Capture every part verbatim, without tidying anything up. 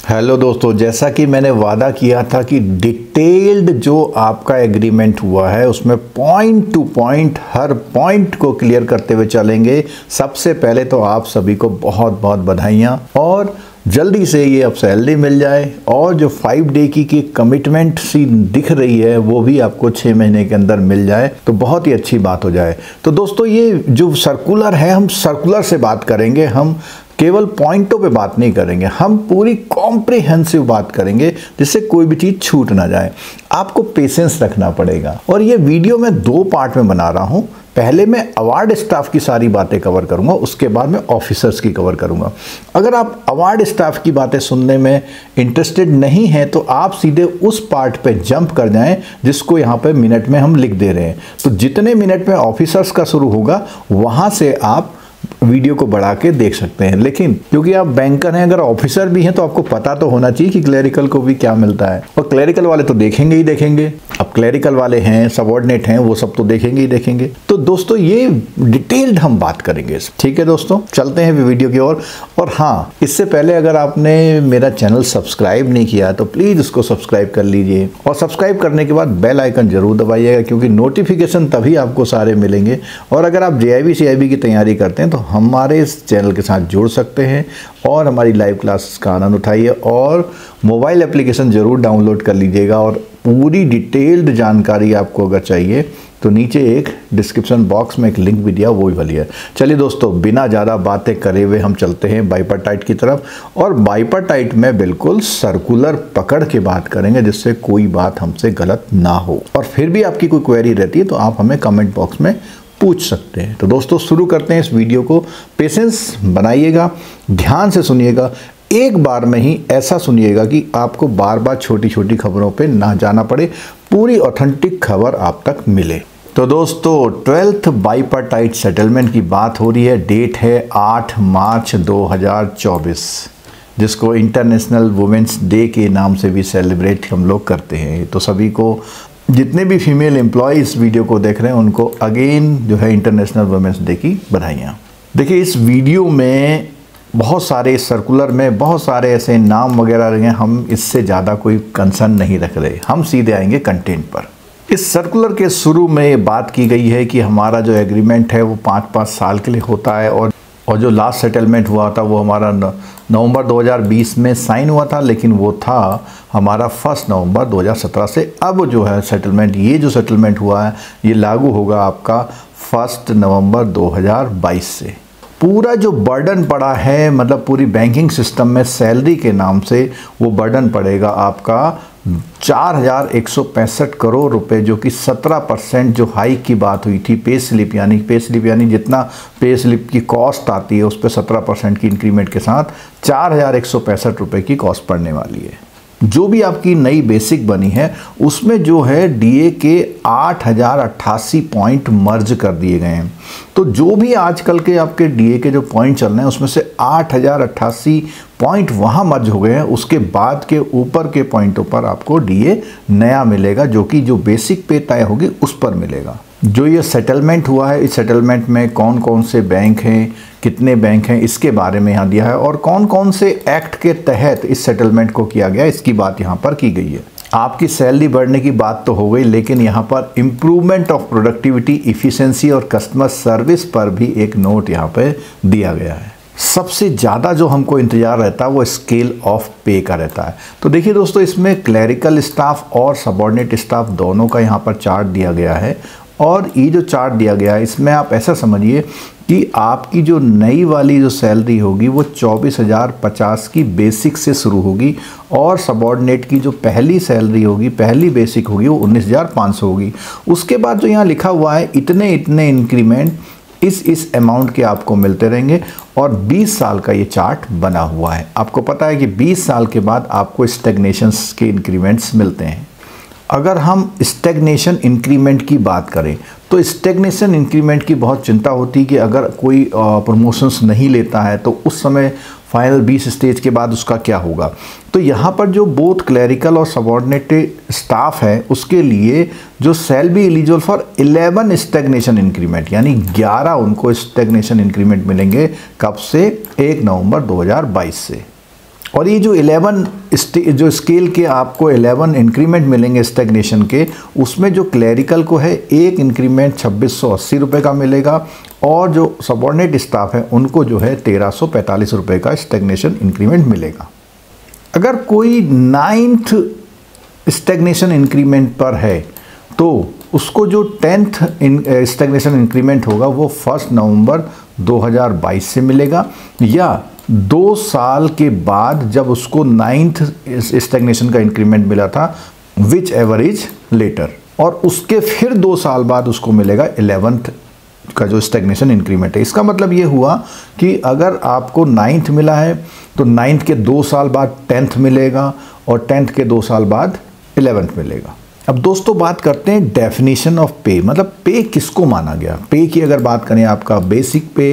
Hello दोस्तों, जैसा कि मैंने वादा किया था कि डिटेल्ड जो आपका एग्रीमेंट हुआ है उसमें पॉइंट टू पॉइंट हर पॉइंट को क्लियर करते हुए चलेंगे। सबसे पहले तो आप सभी को बहुत बहुत बधाइयाँ और जल्दी से ये अब सैलरी मिल जाए और जो फाइव डे की की कमिटमेंट सी दिख रही है वो भी आपको छः महीने के अंदर मिल जाए तो बहुत ही अच्छी बात हो जाए। तो दोस्तों ये जो सर्कुलर है, हम सर्कुलर से बात करेंगे, हम केवल पॉइंटों पे बात नहीं करेंगे, हम पूरी कॉम्प्रिहेंसिव बात करेंगे जिससे कोई भी चीज़ छूट ना जाए। आपको पेशेंस रखना पड़ेगा और ये वीडियो मैं दो पार्ट में बना रहा हूँ। पहले मैं अवार्ड स्टाफ की सारी बातें कवर करूंगा, उसके बाद मैं ऑफिसर्स की कवर करूंगा। अगर आप अवार्ड स्टाफ की बातें सुनने में इंटरेस्टेड नहीं हैं तो आप सीधे उस पार्ट पे जंप कर जाएं जिसको यहाँ पे मिनट में हम लिख दे रहे हैं। तो जितने मिनट में ऑफिसर्स का शुरू होगा वहाँ से आप वीडियो को बढ़ा के देख सकते हैं। लेकिन क्योंकि आप बैंकर हैं, अगर ऑफिसर भी हैं तो आपको पता तो होना चाहिए कि क्लरिकल को भी क्या मिलता है। और क्लरिकल वाले तो देखेंगे ही देखेंगे, अब क्लरिकल वाले हैं, सबऑर्डिनेट हैं, वो सब तो देखेंगे ही देखेंगे। तो दोस्तों ये डिटेल्ड हम बात करेंगे, ठीक है दोस्तों। चलते हैं वीडियो की ओर। और, और हाँ, इससे पहले अगर आपने मेरा चैनल सब्सक्राइब नहीं किया तो प्लीज़ उसको सब्सक्राइब कर लीजिए और सब्सक्राइब करने के बाद बेल आइकन जरूर दबाइएगा क्योंकि नोटिफिकेशन तभी आपको सारे मिलेंगे। और अगर आप जे I B C I B की तैयारी करते हैं तो हमारे इस चैनल के साथ जुड़ सकते हैं और हमारी लाइव क्लासेस का आनंद उठाइए और मोबाइल एप्लीकेशन ज़रूर डाउनलोड कर लीजिएगा। और पूरी डिटेल्ड जानकारी आपको अगर चाहिए तो नीचे एक डिस्क्रिप्शन बॉक्स में एक लिंक भी दिया, वो भी वाली है। चलिए दोस्तों, बिना ज़्यादा बातें करे हुए हम चलते हैं बाइपार्टाइट की तरफ। और बाइपार्टाइट में बिल्कुल सर्कुलर पकड़ के बात करेंगे जिससे कोई बात हमसे गलत ना हो। और फिर भी आपकी कोई क्वेरी रहती है तो आप हमें कमेंट बॉक्स में पूछ सकते हैं। तो दोस्तों शुरू करते हैं इस वीडियो को। पेशेंस बनाइएगा, ध्यान से सुनिएगा, एक बार में ही ऐसा सुनिएगा कि आपको बार बार छोटी छोटी खबरों पे ना जाना पड़े, पूरी ऑथेंटिक खबर आप तक मिले। तो दोस्तों ट्वेल्थ बाइपार्टाइट सेटलमेंट की बात हो रही है। डेट है आठ मार्च दो हज़ार चौबीस, जिसको इंटरनेशनल वुमेंस डे के नाम से भी सेलिब्रेट हम लोग करते हैं। तो सभी को, जितने भी फीमेल एम्प्लॉय इस वीडियो को देख रहे हैं उनको अगेन जो है इंटरनेशनल वुमेंस डे की बधाइयाँ। देखिए इस वीडियो में बहुत सारे सर्कुलर में बहुत सारे ऐसे नाम वगैरह रहे हैं, हम इससे ज़्यादा कोई कंसर्न नहीं रख रहे, हम सीधे आएंगे कंटेंट पर। इस सर्कुलर के शुरू में बात की गई है कि हमारा जो एग्रीमेंट है वो पाँच पाँच साल के लिए होता है और और जो लास्ट सेटलमेंट हुआ था वो हमारा नवंबर दो हज़ार बीस में साइन हुआ था, लेकिन वो था हमारा फर्स्ट नवंबर दो हज़ार सत्रह से। अब जो है सेटलमेंट, ये जो सेटलमेंट हुआ है ये लागू होगा आपका फर्स्ट नवंबर दो हज़ार बाईस से। पूरा जो बर्डन पड़ा है, मतलब पूरी बैंकिंग सिस्टम में सैलरी के नाम से वो बर्डन पड़ेगा आपका चार हज़ार एक सौ पैंसठ करोड़ रुपए, जो कि सत्रह परसेंट जो हाइक की बात हुई थी पे स्लिप, यानी पे स्लिप यानी जितना पे स्लिप की कॉस्ट आती है उस पर सत्रह परसेंट की इंक्रीमेंट के साथ चार हज़ार एक सौ पैंसठ रुपये की कॉस्ट पड़ने वाली है। जो भी आपकी नई बेसिक बनी है उसमें जो है डीए के आठ हज़ार अट्ठासी पॉइंट मर्ज कर दिए गए हैं। तो जो भी आजकल के आपके डीए के जो पॉइंट चल रहे हैं उसमें से आठ हज़ार अट्ठासी पॉइंट वहाँ मर्ज हो गए हैं। उसके बाद के ऊपर के पॉइंटों पर आपको डीए नया मिलेगा जो कि जो बेसिक पे तय होगी उस पर मिलेगा। जो ये सेटलमेंट हुआ है, इस सेटलमेंट में कौन कौन से बैंक हैं, कितने बैंक हैं, इसके बारे में यहाँ दिया है और कौन कौन से एक्ट के तहत इस सेटलमेंट को किया गया, इसकी बात यहाँ पर की गई है। आपकी सैलरी बढ़ने की बात तो हो गई, लेकिन यहाँ पर इम्प्रूवमेंट ऑफ प्रोडक्टिविटी, इफ़िशिएंसी और कस्टमर सर्विस पर भी एक नोट यहाँ पर दिया गया है। सबसे ज़्यादा जो हमको इंतज़ार रहता है वो स्केल ऑफ पे का रहता है। तो देखिए दोस्तों, इसमें क्लरिकल स्टाफ और सबऑर्डिनेट स्टाफ दोनों का यहाँ पर चार्ट दिया गया है। और ये जो चार्ट दिया गया है इसमें आप ऐसा समझिए कि आपकी जो नई वाली जो सैलरी होगी वो चौबीस हज़ार पचास की बेसिक से शुरू होगी और सबऑर्डिनेट की जो पहली सैलरी होगी, पहली बेसिक होगी, वो उन्नीस हज़ार पाँच सौ होगी। उसके बाद जो यहाँ लिखा हुआ है इतने इतने इंक्रीमेंट इस इस अमाउंट के आपको मिलते रहेंगे और बीस साल का ये चार्ट बना हुआ है। आपको पता है कि बीस साल के बाद आपको स्टैग्नेशंस के इंक्रीमेंट्स मिलते हैं। अगर हम स्टैग्नेशन इंक्रीमेंट की बात करें तो स्टैग्नेशन इंक्रीमेंट की बहुत चिंता होती है कि अगर कोई प्रमोशंस नहीं लेता है तो उस समय फाइनल बीस स्टेज के बाद उसका क्या होगा। तो यहाँ पर जो बोथ क्लरिकल और सबऑर्डिनेट स्टाफ है उसके लिए जो shall be eligible for eleven stagnation increment, यानी ग्यारह उनको स्टैग्नेशन इंक्रीमेंट मिलेंगे। कब से? एक नवंबर दो हज़ार बाईस से। और ये जो इलेवन जो स्केल के आपको इलेवन इंक्रीमेंट मिलेंगे स्टैग्नेशन के, उसमें जो क्लरिकल को है एक इंक्रीमेंट छब्बीस सौ अस्सी रुपये का मिलेगा और जो सबॉर्डिनेट स्टाफ है उनको जो है तेरह सौ पैंतालीस रुपये का स्टैग्नेशन इंक्रीमेंट मिलेगा। अगर कोई नाइन्थ स्टैग्नेशन इंक्रीमेंट पर है तो उसको जो टेंथ स्टैग्नेशन इंक्रीमेंट होगा वो फर्स्ट नवंबर दो हज़ार बाईस से मिलेगा, या दो साल के बाद जब उसको नाइन्थ स्टैग्नेशन का इंक्रीमेंट मिला था, विच एवर इज लेटर, और उसके फिर दो साल बाद उसको मिलेगा इलेवेंथ का जो स्टैग्नेशन इंक्रीमेंट है। इसका मतलब ये हुआ कि अगर आपको नाइन्थ मिला है तो नाइन्थ के दो साल बाद टेंथ मिलेगा और टेंथ के दो साल बाद इलेवेंथ मिलेगा। अब दोस्तों बात करते हैं डेफिनेशन ऑफ पे, मतलब पे किसको माना गया। पे की अगर बात करें, आपका बेसिक पे,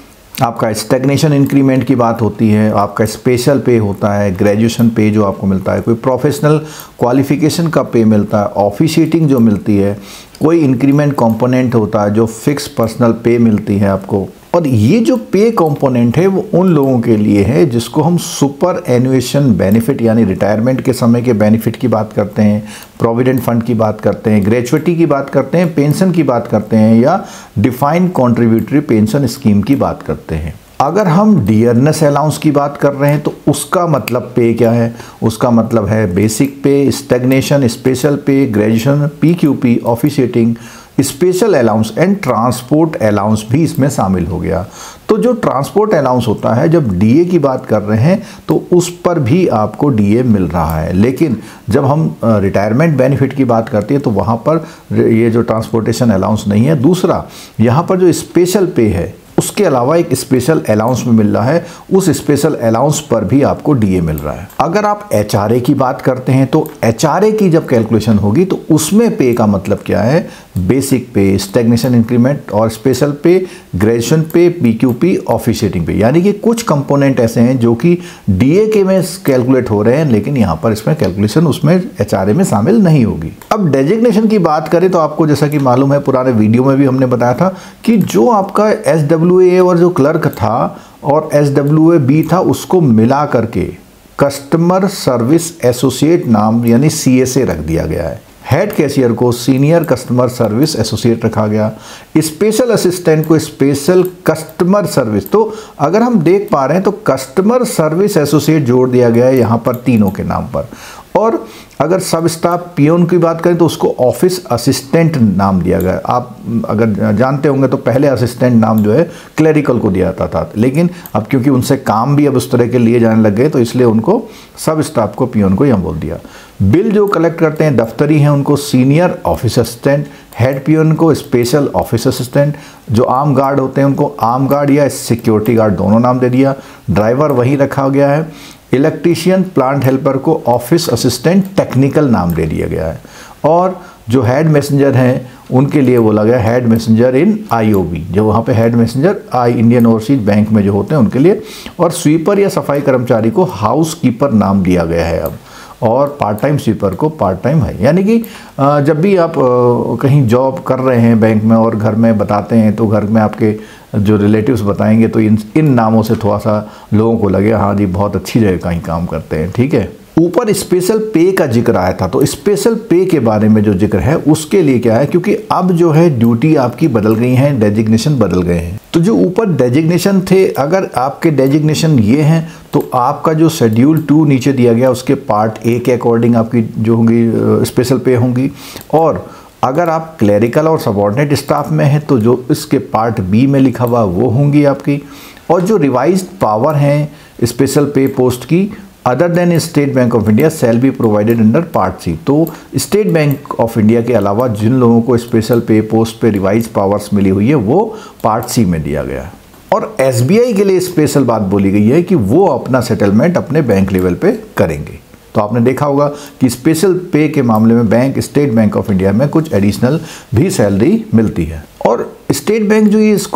आपका स्टैग्नेशन इंक्रीमेंट की बात होती है, आपका स्पेशल पे होता है, ग्रेजुएशन पे जो आपको मिलता है, कोई प्रोफेशनल क्वालिफिकेशन का पे मिलता है, ऑफिशिएटिंग जो मिलती है, कोई इंक्रीमेंट कंपोनेंट होता है जो फिक्स पर्सनल पे मिलती है आपको। और ये जो पे कंपोनेंट है वो उन लोगों के लिए है जिसको हम सुपर एनुएशन बेनिफिट यानी रिटायरमेंट के समय के बेनिफिट की बात करते हैं, प्रोविडेंट फंड की बात करते हैं, ग्रेचुइटी की बात करते हैं, पेंशन की बात करते हैं, या डिफाइंड कॉन्ट्रीब्यूटरी पेंशन स्कीम की बात करते हैं। अगर हम डियरनेस अलाउंस की बात कर रहे हैं तो उसका मतलब पे क्या है, उसका मतलब है basic pay, stagnation, special pay, graduation, P Q P, officiating, special allowance and transport allowance भी इसमें शामिल हो गया। तो जो ट्रांसपोर्ट अलाउंस होता है, जब डीए की बात कर रहे हैं तो उस पर भी आपको डीए मिल रहा है, लेकिन जब हम रिटायरमेंट बेनिफिट की बात करते हैं तो वहाँ पर ये जो ट्रांसपोर्टेशन अलाउंस नहीं है। दूसरा, यहाँ पर जो स्पेशल पे है उसके अलावा एक स्पेशल अलाउंस में मिल रहा है, उस स्पेशल अलाउंस पर भी आपको डीए मिल रहा है। अगर आप एचआरए की बात करते हैं तो एचआरए की जब कैलकुलेशन होगी तो उसमें पे का मतलब क्या है, बेसिक पे, स्टैग्नेशन इंक्रीमेंट और special pay, graduation pay, PQP, officiating पे, यानी कि कुछ कंपोनेंट ऐसे हैं जो कि डीए के में कैलकुलेट हो रहे हैं, लेकिन यहाँ पर इसमें कैलकुलेशन उसमें एचआरए में शामिल नहीं होगी। अब डेजिग्नेशन की बात करें तो आपको जैसा कि मालूम है, पुराने वीडियो में भी हमने बताया था कि जो आपका एस डब्ल्यू ए और जो क्लर्क था और एस डब्ल्यू ए बी था, उसको मिला करके कस्टमर सर्विस एसोसिएट नाम यानी सी एस ए रख दिया गया है। हेड कैशियर को सीनियर कस्टमर सर्विस एसोसिएट रखा गया, स्पेशल असिस्टेंट को स्पेशल कस्टमर सर्विस। तो अगर हम देख पा रहे हैं तो कस्टमर सर्विस एसोसिएट जोड़ दिया गया है यहाँ पर तीनों के नाम पर। और अगर सब स्टाफ पियोन की बात करें तो उसको ऑफिस असिस्टेंट नाम दिया गया। आप अगर जानते होंगे तो पहले असिस्टेंट नाम जो है क्लरिकल को दिया जाता था, लेकिन अब क्योंकि उनसे काम भी अब उस तरह के लिए जाने लग गए तो इसलिए उनको सब स्टाफ को पियोन को यहाँ बोल दिया। बिल जो कलेक्ट करते हैं दफ्तरी हैं उनको senior office assistant, head peon को स्पेशल ऑफिस असिस्टेंट, जो आर्म गार्ड होते हैं उनको आर्म गार्ड या सिक्योरिटी गार्ड दोनों नाम दे दिया। ड्राइवर वही रखा गया है। इलेक्ट्रीशियन, प्लांट हेल्पर को ऑफिस असिस्टेंट टेक्निकल नाम दे दिया गया है। और जो हेड मैसेंजर हैं उनके लिए बोला गया हेड मैसेंजर इन आईओबी, जो वहाँ पे हेड मैसेंजर आई इंडियन ओवरसीज बैंक में जो होते हैं उनके लिए। और स्वीपर या सफाई कर्मचारी को हाउस कीपर नाम दिया गया है अब, और पार्ट टाइम स्वीपर को पार्ट टाइम है। यानी कि जब भी आप कहीं जॉब कर रहे हैं बैंक में और घर में बताते हैं तो घर में आपके जो रिलेटिव्स बताएंगे तो इन इन नामों से थोड़ा सा लोगों को लगे हाँ जी बहुत अच्छी जगह कहीं काम करते हैं, ठीक है। ऊपर स्पेशल पे का जिक्र आया था, तो स्पेशल पे के बारे में जो जिक्र है उसके लिए क्या है, क्योंकि अब जो है ड्यूटी आपकी बदल गई हैं, डेजिग्नेशन बदल गए हैं। तो जो ऊपर डेजिग्नेशन थे, अगर आपके डेजिग्नेशन ये हैं तो आपका जो शेड्यूल टू नीचे दिया गया उसके पार्ट ए के अकॉर्डिंग आपकी जो होंगी स्पेशल पे होंगी। और अगर आप क्लरिकल और सबॉर्डिनेट स्टाफ में हैं तो जो इसके पार्ट बी में लिखा हुआ वो होंगी आपकी। और जो रिवाइज्ड पावर हैं स्पेशल पे पोस्ट की other than State Bank of India shall be provided under part C. तो स्टेट बैंक ऑफ इंडिया के अलावा जिन लोगों को स्पेशल पे पोस्ट पे रिवाइज पावर्स मिली हुई है वो पार्ट सी में दिया गया है। और एसबीआई के लिए स्पेशल बात बोली गई है कि वो अपना सेटलमेंट अपने बैंक लेवल पे करेंगे। तो आपने देखा होगा कि स्पेशल पे के मामले में bank State Bank of India में कुछ एडिशनल भी सैलरी मिलती है। और स्टेट बैंक जो ये इसको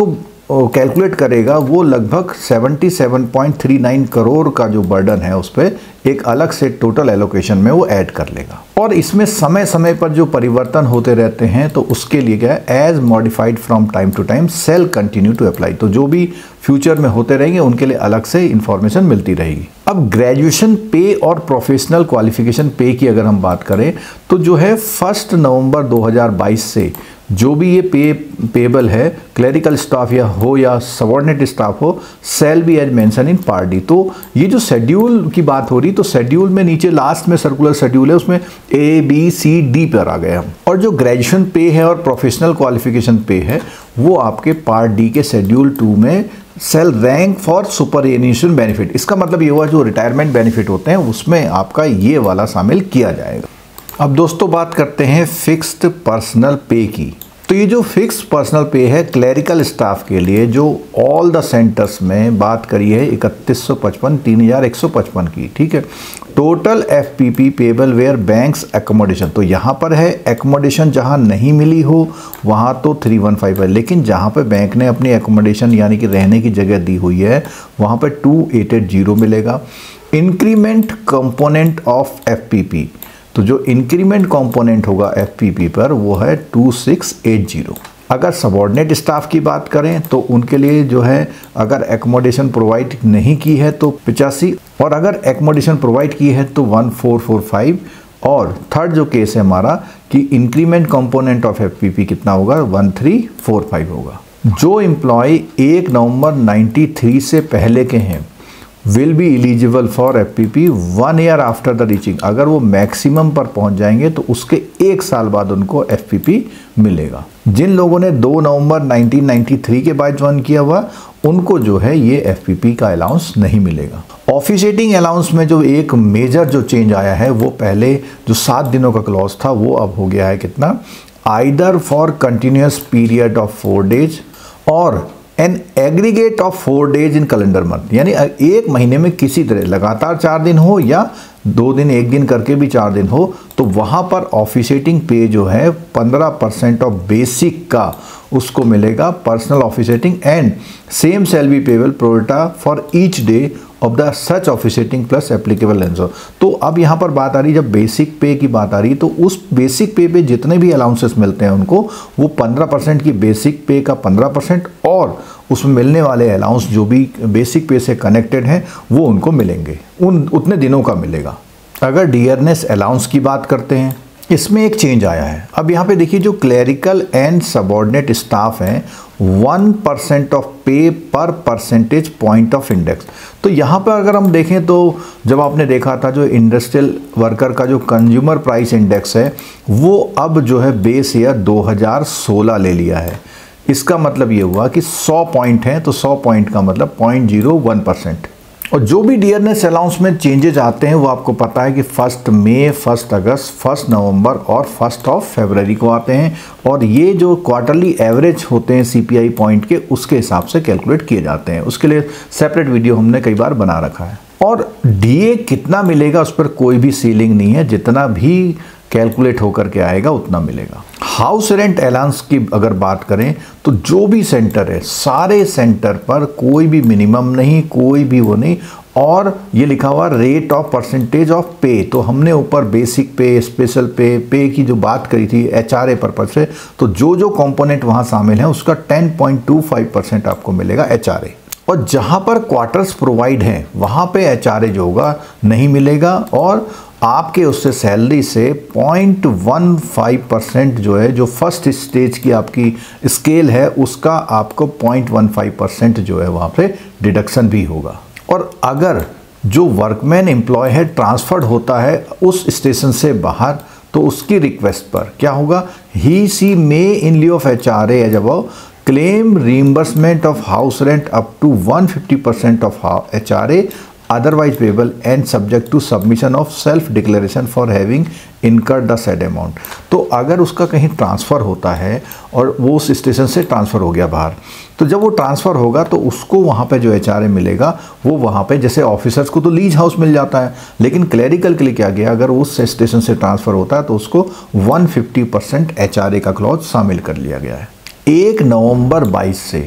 कैलकुलेट करेगा वो लगभग सतहत्तर पॉइंट तीन नौ करोड़ का जो बर्डन है उस पर एक अलग से टोटल एलोकेशन में वो ऐड कर लेगा। और इसमें समय समय पर जो परिवर्तन होते रहते हैं तो उसके लिए क्या है, as modified from time to time shall continue to apply, तो जो भी फ्यूचर में होते रहेंगे उनके लिए अलग से इंफॉर्मेशन मिलती रहेगी। अब ग्रेजुएशन पे और प्रोफेशनल क्वालिफिकेशन पे की अगर हम बात करें तो जो है फर्स्ट नवंबर दो हज़ार बाईस से जो भी ये पे पेबल है, क्लरिकल स्टाफ या हो या सबऑर्डिनेट स्टाफ हो, shall be as mention in part D. तो ये जो शेड्यूल की बात हो रही, तो शेड्यूल में नीचे लास्ट में सर्कुलर शेड्यूल है, उसमें ए बी सी डी पर आ गए हम। और जो ग्रेजुएशन पे है और प्रोफेशनल क्वालिफिकेशन पे है वो आपके पार्ट डी के शेड्यूल टू में shall rank for superannuation benefit, इसका मतलब ये हुआ जो रिटायरमेंट बेनिफिट होते हैं उसमें आपका ये वाला शामिल किया जाएगा। अब दोस्तों बात करते हैं फिक्स्ड पर्सनल पे की। तो ये जो फिक्स्ड पर्सनल पे है क्लरिकल स्टाफ के लिए जो ऑल द सेंटर्स में बात करी है इकतीस सौ पचपन तीन हज़ार एक सौ पचपन की, ठीक है। Total F P P payable where banks accommodation, तो यहाँ पर है एकोमोडेशन जहाँ नहीं मिली हो वहाँ तो थ्री वन फाइव है, लेकिन जहाँ पे बैंक ने अपनी एकोमोडेशन यानी कि रहने की जगह दी हुई है वहाँ पर टू एट एट जीरो मिलेगा। Increment component of F P P, तो जो इंक्रीमेंट कंपोनेंट होगा एफ पी पी पर वो है टू सिक्स एट जीरो। अगर सबऑर्डिनेट स्टाफ की बात करें तो उनके लिए जो है अगर एकोमोडेशन प्रोवाइड नहीं की है तो पिचासी, और अगर एकोमोडेशन प्रोवाइड की है तो वन फोर फोर फाइव। और थर्ड जो केस है हमारा कि increment component of F P P कितना होगा, वन थ्री फोर फाइव होगा। जो एम्प्लॉय एक नवंबर नाइन्टी थ्री से पहले के हैं will be eligible for F P P one year after the reaching, अगर वो मैक्सिमम पर पहुंच जाएंगे तो उसके एक साल बाद उनको एफ पी पी मिलेगा। जिन लोगों ने दो नवंबर नाइन्टीन नाइन्टी थ्री के बाद ज्वाइन किया हुआ उनको जो है ये एफ पी पी का अलाउंस नहीं मिलेगा। ऑफिशिएटिंग अलाउंस में जो एक मेजर जो चेंज आया है वो पहले जो सात दिनों का क्लॉज था वो अब हो गया है कितना, either for continuous period of four days और an aggregate of four days in calendar month, यानी एक महीने में किसी तरह लगातार चार दिन हो या दो दिन एक दिन करके भी चार दिन हो तो वहाँ पर ऑफिशिएटिंग पे जो है पंद्रह परसेंट ऑफ बेसिक का उसको मिलेगा personal officiating, and same shall be payable pro rata for each day of the such officiating plus applicable लेंसर। तो अब यहाँ पर बात आ रही, जब बेसिक पे की बात आ रही तो उस बेसिक पे पे जितने भी अलाउंसेस मिलते हैं उनको वो पंद्रह परसेंट की बेसिक पे का पंद्रह परसेंट और उसमें मिलने वाले अलाउंस जो भी बेसिक पे से कनेक्टेड हैं वो उनको मिलेंगे, उन उतने दिनों का मिलेगा। अगर डियरनेस अलाउंस की बात करते हैं इसमें एक चेंज आया है। अब यहाँ पे देखिए जो क्लरिकल एंड सबऑर्डिनेट स्टाफ हैं वन परसेंट ऑफ पे पर परसेंटेज पॉइंट ऑफ इंडेक्स। तो यहाँ पर अगर हम देखें तो जब आपने देखा था जो इंडस्ट्रियल वर्कर का जो कंज्यूमर प्राइस इंडेक्स है वो अब जो है बेस ईयर दो हज़ार सोलह ले लिया है। इसका मतलब ये हुआ कि सौ पॉइंट हैं तो सौ पॉइंट का मतलब पॉइंट जीरो वन परसेंट। और जो भी डियरनेस अलाउंस में चेंजेज आते हैं वो आपको पता है कि first May, first August, first November और फर्स्ट ऑफ फरवरी को आते हैं, और ये जो क्वार्टरली एवरेज होते हैं सीपीआई पॉइंट के उसके हिसाब से कैलकुलेट किए जाते हैं। उसके लिए सेपरेट वीडियो हमने कई बार बना रखा है। और डीए कितना मिलेगा उस पर कोई भी सीलिंग नहीं है, जितना भी कैलकुलेट होकर के आएगा उतना मिलेगा। हाउस रेंट अलाउंस की अगर बात करें तो जो भी सेंटर है सारे सेंटर पर कोई भी मिनिमम नहीं, कोई भी वो नहीं, और ये लिखा हुआ rate of percentage of pay. तो हमने ऊपर बेसिक पे, स्पेशल पे, पे की जो बात करी थी एचआरए पर्पज से, तो जो जो कंपोनेंट वहाँ शामिल है उसका ten point two five percent आपको मिलेगा एचआरए। और जहाँ पर क्वार्टर्स प्रोवाइड हैं वहाँ पे एचआरए जो होगा नहीं मिलेगा, और आपके उससे सैलरी से पॉइंट वन फाइव परसेंट जो है जो फर्स्ट स्टेज की आपकी स्केल है उसका आपको पॉइंट वन फाइव परसेंट जो है वहाँ पे डिडक्शन भी होगा। और अगर जो वर्कमैन एम्प्लॉय है ट्रांसफर्ड होता है उस स्टेशन से बाहर तो उसकी रिक्वेस्ट पर क्या होगा, he she may in lieu of H R A as above claim reimbursement of house rent up to one fifty percent of H R A otherwise payable and subject to submission of self declaration for having incurred the said amount। तो अगर उसका कहीं transfer होता है और वो उस station से ट्रांसफ़र हो गया बाहर, तो जब वो ट्रांसफ़र होगा तो उसको वहाँ पे जो एचआरए मिलेगा वो वहाँ पे, जैसे ऑफिसर्स को तो लीज हाउस मिल जाता है, लेकिन क्लरिकल के लिए क्या गया, अगर उस स्टेशन से ट्रांसफ़र होता है तो उसको वन फिफ्टी परसेंट एचआरए का क्लॉज शामिल कर लिया गया है। एक नवंबर बाईस से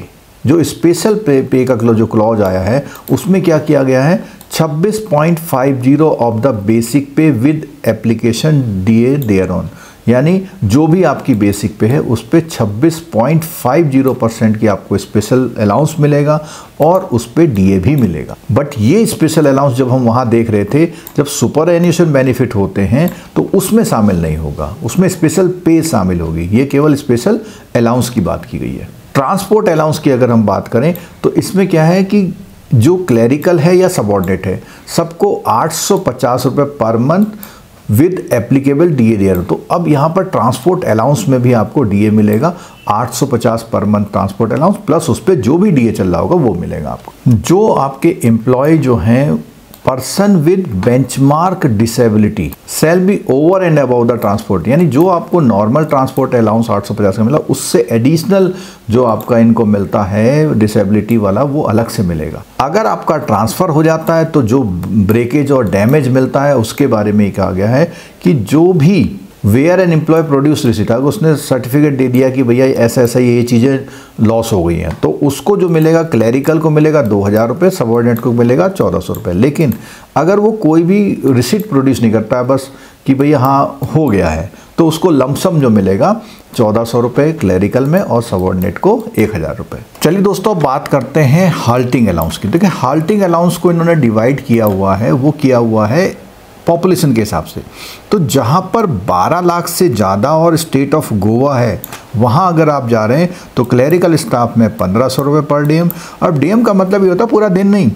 जो स्पेशल पे, पे का जो क्लॉज आया है उसमें क्या किया गया है, छब्बीस point five zero of the basic pay with application DA thereon, यानी जो भी आपकी बेसिक पे है उस पे छब्बीस पॉइंट फाइव जीरो परसेंट की आपको स्पेशल अलाउंस मिलेगा और उस पे डीए भी मिलेगा। बट ये स्पेशल अलाउंस जब हम वहाँ देख रहे थे, जब सुपर एन्यूएशन बेनिफिट होते हैं तो उसमें शामिल नहीं होगा, उसमें स्पेशल पे शामिल होगी। ये केवल स्पेशल अलाउंस की बात की गई है। ट्रांसपोर्ट अलाउंस की अगर हम बात करें तो इसमें क्या है कि जो क्लरिकल है या सबऑर्डिनेट है सबको आठ सौ पचास रुपये per month with applicable DA there. तो अब यहाँ पर ट्रांसपोर्ट अलाउंस में भी आपको डीए मिलेगा, आठ सौ पचास per month transport allowance plus उस पर जो भी डीए चल रहा होगा वो मिलेगा आपको। जो आपके एम्प्लॉय जो हैं person with benchmark disability shall be over and above the transport, यानी जो आपको नॉर्मल ट्रांसपोर्ट अलाउंस आठ सौ पचास का मिला उससे एडिशनल जो आपका इनको मिलता है डिसेबिलिटी वाला वो अलग से मिलेगा। अगर आपका ट्रांसफ़र हो जाता है तो जो ब्रेकेज और डैमेज मिलता है उसके बारे में ही कहा गया है कि जो भी where an employee produce receipt, अगर उसने सर्टिफिकेट दे दिया कि भैया ऐसा ऐसा ये चीज़ें लॉस हो गई हैं तो उसको जो मिलेगा, क्लरिकल को मिलेगा दो हज़ार रुपये, सबऑर्डिनेट को मिलेगा चौदह सौ रुपये। लेकिन अगर वो कोई भी रिसीट प्रोड्यूस नहीं करता है, बस कि भैया हाँ हो गया है, तो उसको लमसम जो मिलेगा चौदह सौ रुपये क्लरिकल में और सबऑर्डिनेट को एक हज़ार रुपये। चलिए दोस्तों अब बात करते हैं हाल्टिंग अलाउंस की। देखिए हाल्टिंग अलाउंस को इन्होंने डिवाइड किया हुआ है, वो किया हुआ है पॉपुलेशन के हिसाब से। तो जहाँ पर बारह लाख से ज़्यादा और स्टेट ऑफ गोवा है वहाँ अगर आप जा रहे हैं तो क्लरिकल स्टाफ में पंद्रह सौ रुपये पर डीएम। अब डीएम का मतलब ये होता है पूरा दिन नहीं,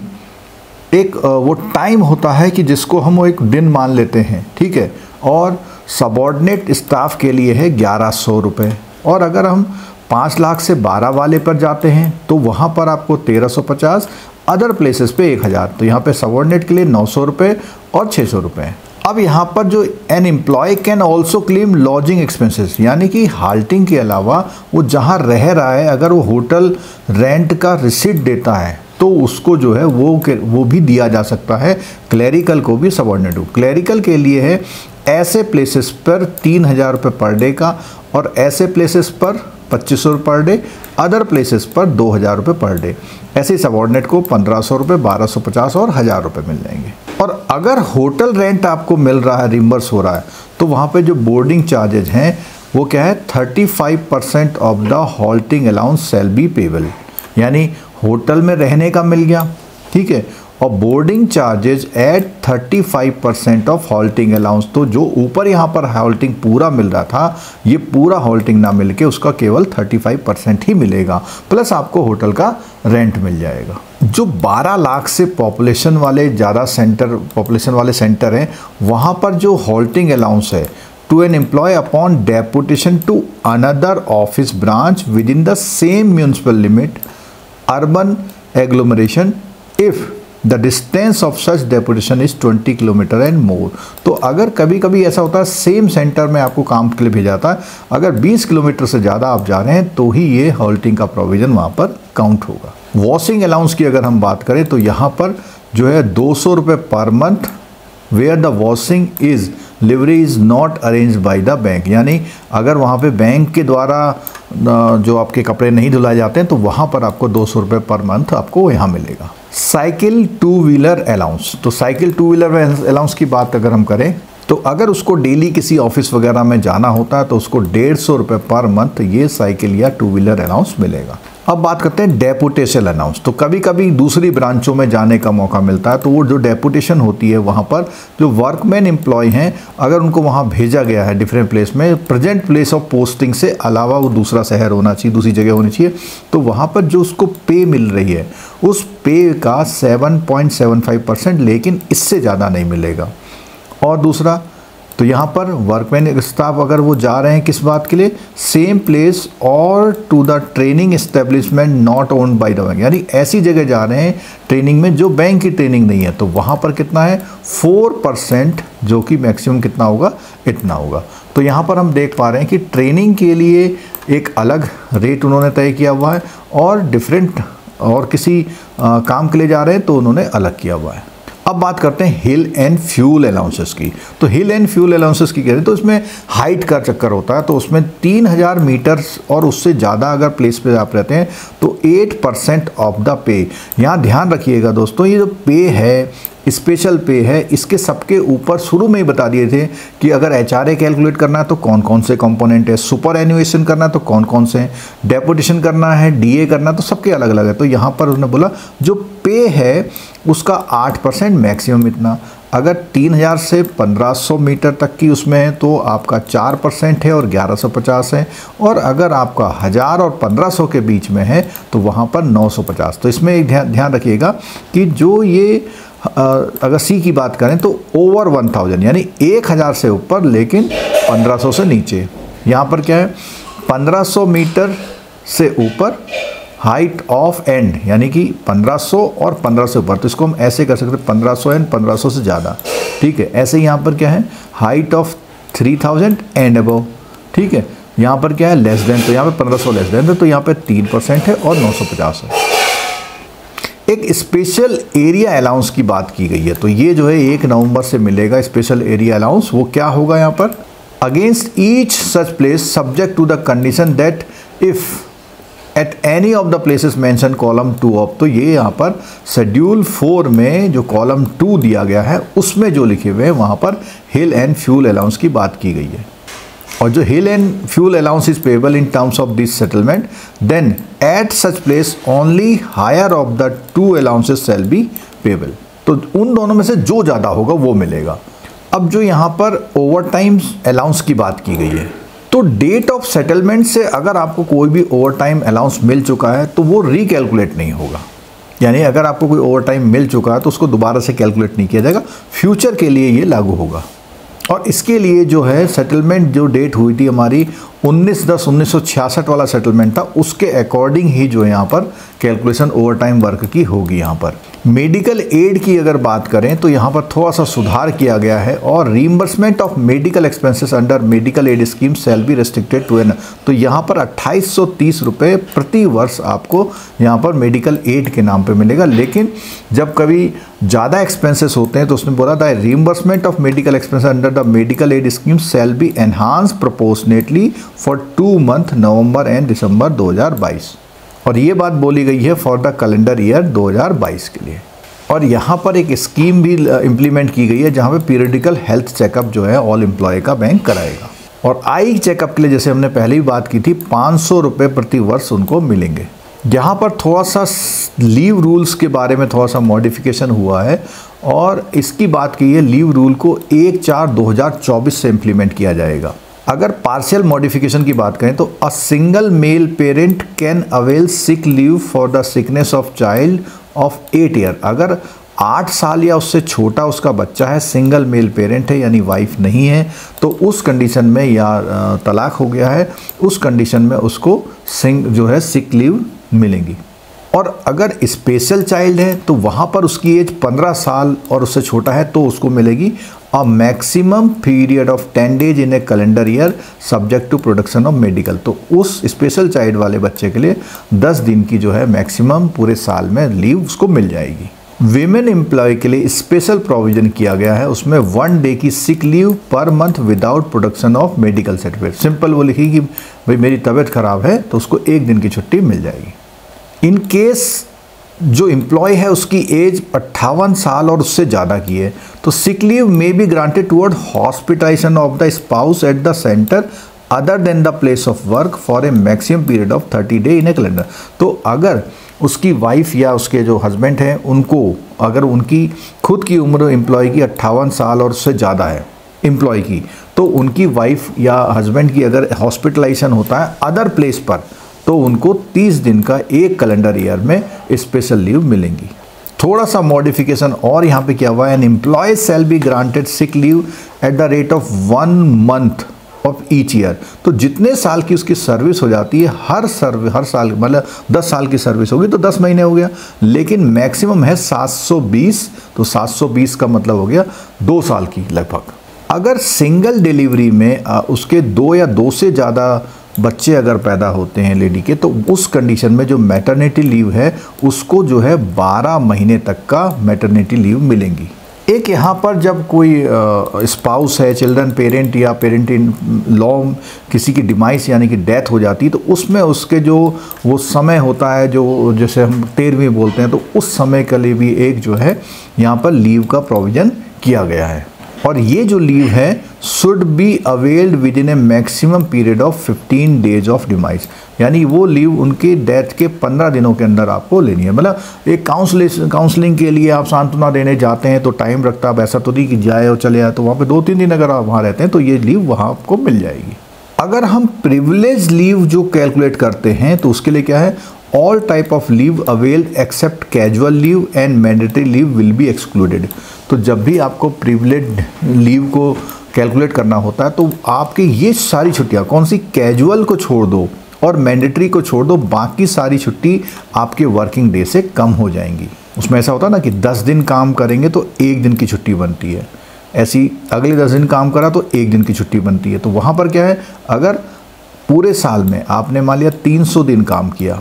एक वो टाइम होता है कि जिसको हम वो एक दिन मान लेते हैं, ठीक है। और सबऑर्डिनेट स्टाफ के लिए है ग्यारह सौ रुपये। और अगर हम पाँच लाख से बारह वाले पर जाते हैं तो वहाँ पर आपको तेरह सौ पचास, अदर प्लेसेस पे एक हज़ार। तो यहाँ पे सबऑर्डिनेट के लिए नौ सौ रुपये और छः सौ रुपये। अब यहाँ पर जो an employee can also claim lodging expenses, यानी कि हाल्टिंग के अलावा वो जहाँ रह रहा है अगर वो होटल रेंट का रिसीट देता है तो उसको जो है वो वो भी दिया जा सकता है, क्लरिकल को भी सबऑर्डिनेट को। क्लरिकल के लिए है ऐसे प्लेसेस पर तीन हज़ार रुपये पर डे का और ऐसे प्लेसेस पर पच्चीस सौ रुपये पर डे, अदर प्लेसेस पर दो हज़ार रुपये पर डे। ऐसे ही सबऑर्डिनेट को पंद्रह सौ रुपये, बारह सौ पचास और हज़ार रुपये मिल जाएंगे। और अगर होटल रेंट आपको मिल रहा है, रिम्बर्स हो रहा है, तो वहाँ पे जो बोर्डिंग चार्जेज हैं वो क्या है, thirty five percent of the halting allowance shall be payable, यानी होटल में रहने का मिल गया, ठीक है, और boarding charges at thirty five percent of halting allowance. तो जो ऊपर यहाँ पर हॉल्टिंग पूरा मिल रहा था, ये पूरा हॉल्टिंग ना मिल के उसका केवल थर्टी फाइव परसेंट ही मिलेगा, प्लस आपको होटल का रेंट मिल जाएगा। जो बारह लाख से पॉपुलेशन वाले ज़्यादा सेंटर पॉपुलेशन वाले सेंटर हैं वहाँ पर जो हॉल्टिंग अलाउंस है to an employee upon deputation to another office branch within the same municipal limit urban agglomeration if the distance of such deputation is twenty kilometre and more. तो अगर कभी कभी ऐसा होता है सेम सेंटर में आपको काम के लिए भेजा जाता है, अगर बीस किलोमीटर से ज़्यादा आप जा रहे हैं तो ही ये हॉल्टिंग का प्रोविज़न वहाँ पर काउंट होगा। वॉशिंग अलाउंस की अगर हम बात करें तो यहाँ पर जो है दो सौ रुपये per month where the washing is livery is not arrange by the bank, यानी अगर वहाँ पे बैंक के द्वारा जो आपके कपड़े नहीं धुलाए जाते हैं तो वहाँ पर आपको दो सौ रुपये पर मंथ आपको यहाँ मिलेगा। साइकिल टू व्हीलर अलाउंस, तो साइकिल टू व्हीलर अलाउंस की बात अगर हम करें तो अगर उसको डेली किसी ऑफिस वगैरह में जाना होता है तो उसको डेढ़ सौ रुपये पर मंथ ये साइकिल या टू व्हीलर अलाउंस मिलेगा। अब बात करते हैं डेपुटेशन अलाउंस। तो कभी कभी दूसरी ब्रांचों में जाने का मौका मिलता है तो वो जो डेपुटेशन होती है वहाँ पर जो वर्कमैन एम्प्लॉय हैं अगर उनको वहाँ भेजा गया है डिफरेंट प्लेस में, प्रेजेंट प्लेस ऑफ पोस्टिंग से अलावा वो दूसरा शहर होना चाहिए, दूसरी जगह होनी चाहिए, तो वहाँ पर जो उसको पे मिल रही है उस पे का seven point seven five percent, लेकिन इससे ज़्यादा नहीं मिलेगा। और दूसरा तो यहाँ पर वर्कमैन स्टाफ अगर वो जा रहे हैं किस बात के लिए, सेम प्लेस और to the training establishment not owned by the bank, यानी ऐसी जगह जा रहे हैं ट्रेनिंग में जो बैंक की ट्रेनिंग नहीं है, तो वहाँ पर कितना है फोर परसेंट, जो कि मैक्सिमम कितना होगा इतना होगा। तो यहाँ पर हम देख पा रहे हैं कि ट्रेनिंग के लिए एक अलग रेट उन्होंने तय किया हुआ है और डिफरेंट और किसी आ, काम के लिए जा रहे हैं तो उन्होंने अलग किया हुआ है। अब अब बात करते हैं हिल एंड फ्यूल अलाउंसेस की। तो हिल एंड फ्यूल अलाउंसेस की कह रहे हैं तो इसमें हाइट का चक्कर होता है, तो उसमें तीन हज़ार मीटर और उससे ज़्यादा अगर प्लेस पे आप रहते हैं तो एट परसेंट ऑफ द पे। यहाँ ध्यान रखिएगा दोस्तों, ये जो पे है स्पेशल पे है, इसके सबके ऊपर शुरू में ही बता दिए थे कि अगर एच आर ए कैलकुलेट करना है तो कौन कौन से कंपोनेंट है, सुपर एन्युएशन करना है तो कौन कौन से हैं, डेपुटेशन करना है, डी ए करना है, तो सबके अलग अलग है। तो यहाँ पर उन्होंने बोला जो पे है उसका आठ परसेंट मैक्सिमम इतना, अगर तीन हज़ार से पंद्रह सौ मीटर तक की उसमें है तो आपका चार परसेंट है और ग्यारह सौ पचास है, और अगर आपका हज़ार और पंद्रह सौ के बीच में है तो वहाँ पर नौ सौ पचास। तो इसमें एक ध्यान ध्यान रखिएगा कि जो ये अगर सी की बात करें तो ओवर वन थाउजेंड यानी एक हज़ार से ऊपर लेकिन पंद्रह सौ से नीचे। यहाँ पर क्या है, पंद्रह सौ मीटर से ऊपर हाइट ऑफ एंड यानी कि पंद्रह सौ और पंद्रह से ऊपर, तो इसको हम ऐसे कर सकते हैं पंद्रह सौ एंड पंद्रह सौ से ज़्यादा, ठीक है। ऐसे ही यहाँ पर क्या है, height of three thousand and above, ठीक है। यहाँ पर क्या है, लेस देन, तो यहाँ पे पंद्रह सौ लेस देन है, तो यहाँ पे तीन परसेंट है और नौ सौ पचास है। एक स्पेशल एरिया अलाउंस की बात की गई है, तो ये जो है एक नवंबर से मिलेगा स्पेशल एरिया अलाउंस। वो क्या होगा यहाँ पर, against each such place subject to the condition that if at any of the places mention column two of. तो ये यहाँ पर शेड्यूल फोर में जो कॉलम टू दिया गया है उसमें जो लिखे हुए हैं वहाँ पर हिल एंड फ्यूल अलाउंस की बात की गई है। और जो hill and fuel allowance is payable in terms of this settlement, then at such place only higher of the two allowances shall be payable. तो उन दोनों में से जो ज़्यादा होगा वो मिलेगा। अब जो यहाँ पर ओवर टाइम अलाउंस की बात की गई है, तो डेट ऑफ सेटलमेंट से अगर आपको कोई भी ओवर टाइम अलाउंस मिल चुका है तो वो रिकैलकुलेट नहीं होगा। यानी अगर आपको कोई ओवर टाइम मिल चुका है तो उसको दोबारा से कैलकुलेट नहीं किया जाएगा, फ्यूचर के लिए ये लागू होगा। और इसके लिए जो है सेटलमेंट जो डेट हुई थी हमारी उन्नीस दस उन्नीस सौ छियासठ वाला सेटलमेंट था, उसके अकॉर्डिंग ही जो यहाँ पर कैलकुलेशन ओवर टाइम वर्क की होगी। यहाँ पर मेडिकल एड की अगर बात करें तो यहाँ पर थोड़ा सा सुधार किया गया है, और reimbursement of medical expenses under medical aid scheme shall be restricted to an. तो यहाँ पर अट्ठाईस सौ तीस रुपये प्रति वर्ष आपको यहाँ पर मेडिकल एड के नाम पे मिलेगा। लेकिन जब कभी ज़्यादा एक्सपेंसेस होते हैं तो उसने बोला था reimbursement of medical expenses under the medical aid scheme shall be enhance proportionately for two month November and December दो हज़ार बाईस। और ये बात बोली गई है फॉर द कैलेंडर ईयर दो हज़ार बाईस के लिए। और यहाँ पर एक स्कीम भी इम्प्लीमेंट की गई है जहाँ पे पीरियडिकल हेल्थ चेकअप जो है ऑल एम्प्लॉय का बैंक कराएगा। और आई चेकअप के लिए जैसे हमने पहले भी बात की थी पाँच सौ रुपये प्रति वर्ष उनको मिलेंगे। यहाँ पर थोड़ा सा लीव रूल्स के बारे में थोड़ा सा मॉडिफिकेशन हुआ है, और इसकी बात की है लीव रूल को एक चार दो हज़ार चौबीस से इम्प्लीमेंट किया जाएगा। अगर पार्शियल मॉडिफिकेशन की बात करें तो a single male parent can avail sick leave for the sickness of child of eight year. अगर आठ साल या उससे छोटा उसका बच्चा है, सिंगल मेल पेरेंट है यानी वाइफ नहीं है, तो उस कंडीशन में, या तलाक हो गया है, उस कंडीशन में उसको सिंग जो है सिक लीव मिलेंगी। और अगर स्पेशल चाइल्ड है तो वहाँ पर उसकी एज पंद्रह साल और उससे छोटा है तो उसको मिलेगी a maximum period of ten days in a calendar year subject to production of medical. तो उस स्पेशल चाइल्ड वाले बच्चे के लिए दस दिन की जो है मैक्सिमम पूरे साल में लीव उसको मिल जाएगी। वीमेन एम्प्लॉय के लिए स्पेशल प्रोविजन किया गया है, उसमें वन डे की sick leave per month without production of medical certificate. Simple वो लिखी कि भाई मेरी तबीयत खराब है तो उसको एक दिन की छुट्टी मिल जाएगी। इन केस जो एम्प्लॉय है उसकी एज अट्ठावन साल और उससे ज़्यादा की है तो sick leave may be granted toward hospitalisation of the spouse at the centre other than the place of work for a maximum period of thirty day in a calendar. तो अगर उसकी वाइफ या उसके जो हस्बैंड हैं उनको, अगर उनकी खुद की उम्र एम्प्लॉय की अट्ठावन साल और उससे ज़्यादा है एम्प्लॉय की, तो उनकी वाइफ या हस्बैंड की अगर हॉस्पिटलाइजेशन होता है अदर प्लेस पर तो उनको तीस दिन का एक कैलेंडर ईयर में स्पेशल लीव मिलेंगी। थोड़ा सा मॉडिफिकेशन और यहाँ पे क्या हुआ है, an employee shall be granted sick leave at the rate of one month of each year. तो जितने साल की उसकी सर्विस हो जाती है, हर सर्व हर साल मतलब दस साल की सर्विस होगी तो दस महीने हो गया, लेकिन मैक्सिमम है सात सौ बीस, तो सात सौ बीस का मतलब हो गया दो साल की लगभग। अगर सिंगल डिलीवरी में उसके दो या दो से ज़्यादा बच्चे अगर पैदा होते हैं लेडी के, तो उस कंडीशन में जो मैटरनिटी लीव है उसको जो है बारह महीने तक का मैटरनिटी लीव मिलेंगी। एक यहाँ पर जब कोई स्पाउस है, चिल्ड्रन पेरेंट या पेरेंट इन लॉ किसी की डिमाइस यानी कि डेथ हो जाती है, तो उसमें उसके जो वो समय होता है जो जैसे हम तेरहवीं बोलते हैं, तो उस समय के लिए भी एक जो है यहाँ पर लीव का प्रोविज़न किया गया है। और ये जो लीव है should be availed within a maximum period of fifteen days of demise, यानी वो लीव उनके डेथ के पंद्रह दिनों के अंदर आपको लेनी है। मतलब एक काउंसलिंग काउंसलिंग के लिए आप सांत्वना देने जाते हैं तो टाइम रखता है, ऐसा तो नहीं कि जाए और चले आए, तो वहाँ पे दो तीन दिन अगर आप वहाँ रहते हैं तो ये लीव वहाँ आपको मिल जाएगी। अगर हम प्रिविलेज लीव जो कैलकुलेट करते हैं तो उसके लिए क्या है, all type of leave availed except casual leave and mandatory leave will be excluded. तो जब भी आपको प्रिविलेज लीव को कैलकुलेट करना होता है तो आपकी ये सारी छुट्टियाँ कौन सी, कैजुअल को छोड़ दो और मैंडेटरी को छोड़ दो, बाकी सारी छुट्टी आपके वर्किंग डे से कम हो जाएंगी। उसमें ऐसा होता है ना कि दस दिन काम करेंगे तो एक दिन की छुट्टी बनती है, ऐसी अगले दस दिन काम करा तो एक दिन की छुट्टी बनती है। तो वहाँ पर क्या है, अगर पूरे साल में आपने मान लिया तीन सौ दिन काम किया,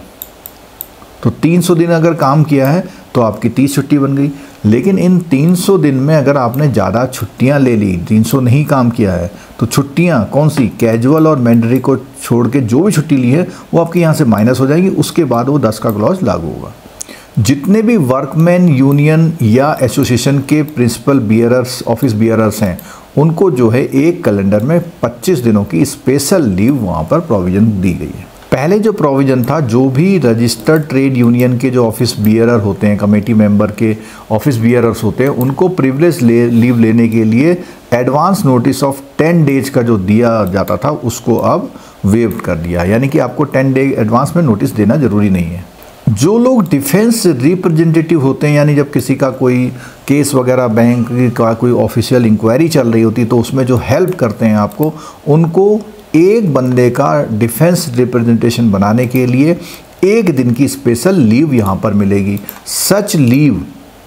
तो तीन सौ दिन अगर काम किया है तो आपकी तीस छुट्टी बन गई। लेकिन इन तीन सौ दिन में अगर आपने ज़्यादा छुट्टियां ले ली, तीन सौ नहीं काम किया है, तो छुट्टियां कौन सी, कैजुअल और मैंडेटरी को छोड़ के जो भी छुट्टी ली है वो आपके यहाँ से माइनस हो जाएगी। उसके बाद वो दस का क्लॉज लागू होगा। जितने भी वर्कमैन यूनियन या एसोसिएशन के प्रिंसिपल बियरर्स, ऑफिस बियरर्स हैं, उनको जो है एक कैलेंडर में पच्चीस दिनों की स्पेशल लीव वहाँ पर प्रोविज़न दी गई है। पहले जो प्रोविज़न था, जो भी रजिस्टर्ड ट्रेड यूनियन के जो ऑफिस बियरर होते हैं, कमेटी मेंबर के ऑफिस बियरर्स होते हैं, उनको प्रिविलेज ले, लीव लेने के लिए advance notice of ten days का जो दिया जाता था उसको अब वेव कर दिया, यानी कि आपको टेन डे एडवांस में नोटिस देना ज़रूरी नहीं है। जो लोग डिफेंस रिप्रेजेंटेटिव होते हैं, यानी जब किसी का कोई केस वगैरह बैंक का कोई ऑफिशियल इंक्वायरी चल रही होती है तो उसमें जो हेल्प करते हैं आपको, उनको एक बंदे का डिफेंस रिप्रेजेंटेशन बनाने के लिए एक दिन की स्पेशल लीव यहाँ पर मिलेगी। Such leave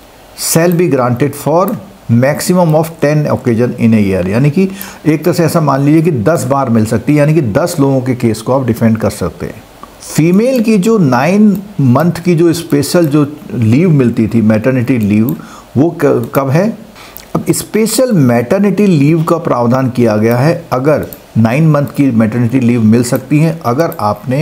shall be granted for maximum of ten occasion in a year, यानी कि एक तरह से ऐसा मान लीजिए कि दस बार मिल सकती है, यानी कि दस लोगों के केस को आप डिफेंड कर सकते हैं। फीमेल की जो नाइन मंथ की जो स्पेशल जो लीव मिलती थी, मैटरनिटी लीव, वो कब है, अब स्पेशल मैटरनिटी लीव का प्रावधान किया गया है। अगर नाइन मंथ की मैटरनिटी लीव मिल सकती है अगर आपने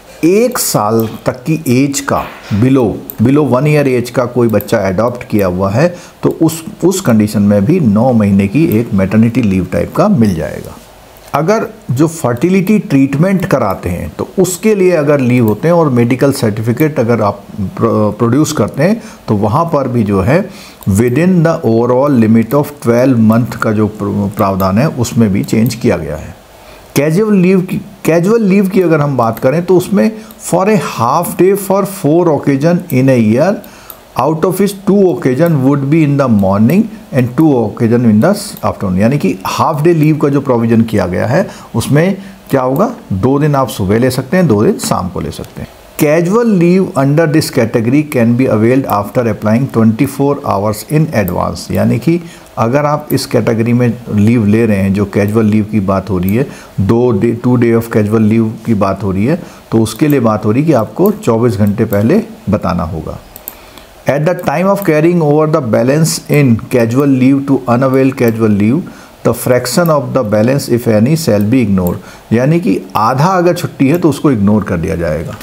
एक साल तक की एज का below below one year age का कोई बच्चा अडॉप्ट किया हुआ है, तो उस उस कंडीशन में भी नौ महीने की एक मैटरनिटी लीव टाइप का मिल जाएगा। अगर जो फर्टिलिटी ट्रीटमेंट कराते हैं तो उसके लिए अगर लीव होते हैं और मेडिकल सर्टिफिकेट अगर आप प्रोड्यूस करते हैं तो वहाँ पर भी जो है within the overall limit of twelve month का जो प्रावधान है उसमें भी चेंज किया गया है। कैजुअल लीव की कैजुअल लीव की अगर हम बात करें तो उसमें for a half day for four occasion in a year, out of this two occasion would be in the morning and two occasion in the afternoon, यानी कि हाफ डे लीव का जो प्रोविज़न किया गया है उसमें क्या होगा, दो दिन आप सुबह ले सकते हैं, दो दिन शाम को ले सकते हैं। Casual leave under this category can be availed after applying twenty four hours in advance, यानी कि अगर आप इस कैटेगरी में लीव ले रहे हैं, जो कैजुअल लीव की बात हो रही है, दो day to day of casual leave की बात हो रही है, तो उसके लिए बात हो रही है कि आपको चौबीस घंटे पहले बताना होगा। At the time of carrying over the balance in casual leave to unavailed casual leave, the fraction of the balance if any shall be ignored, यानी कि आधा अगर छुट्टी है तो उसको इग्नोर कर दिया जाएगा।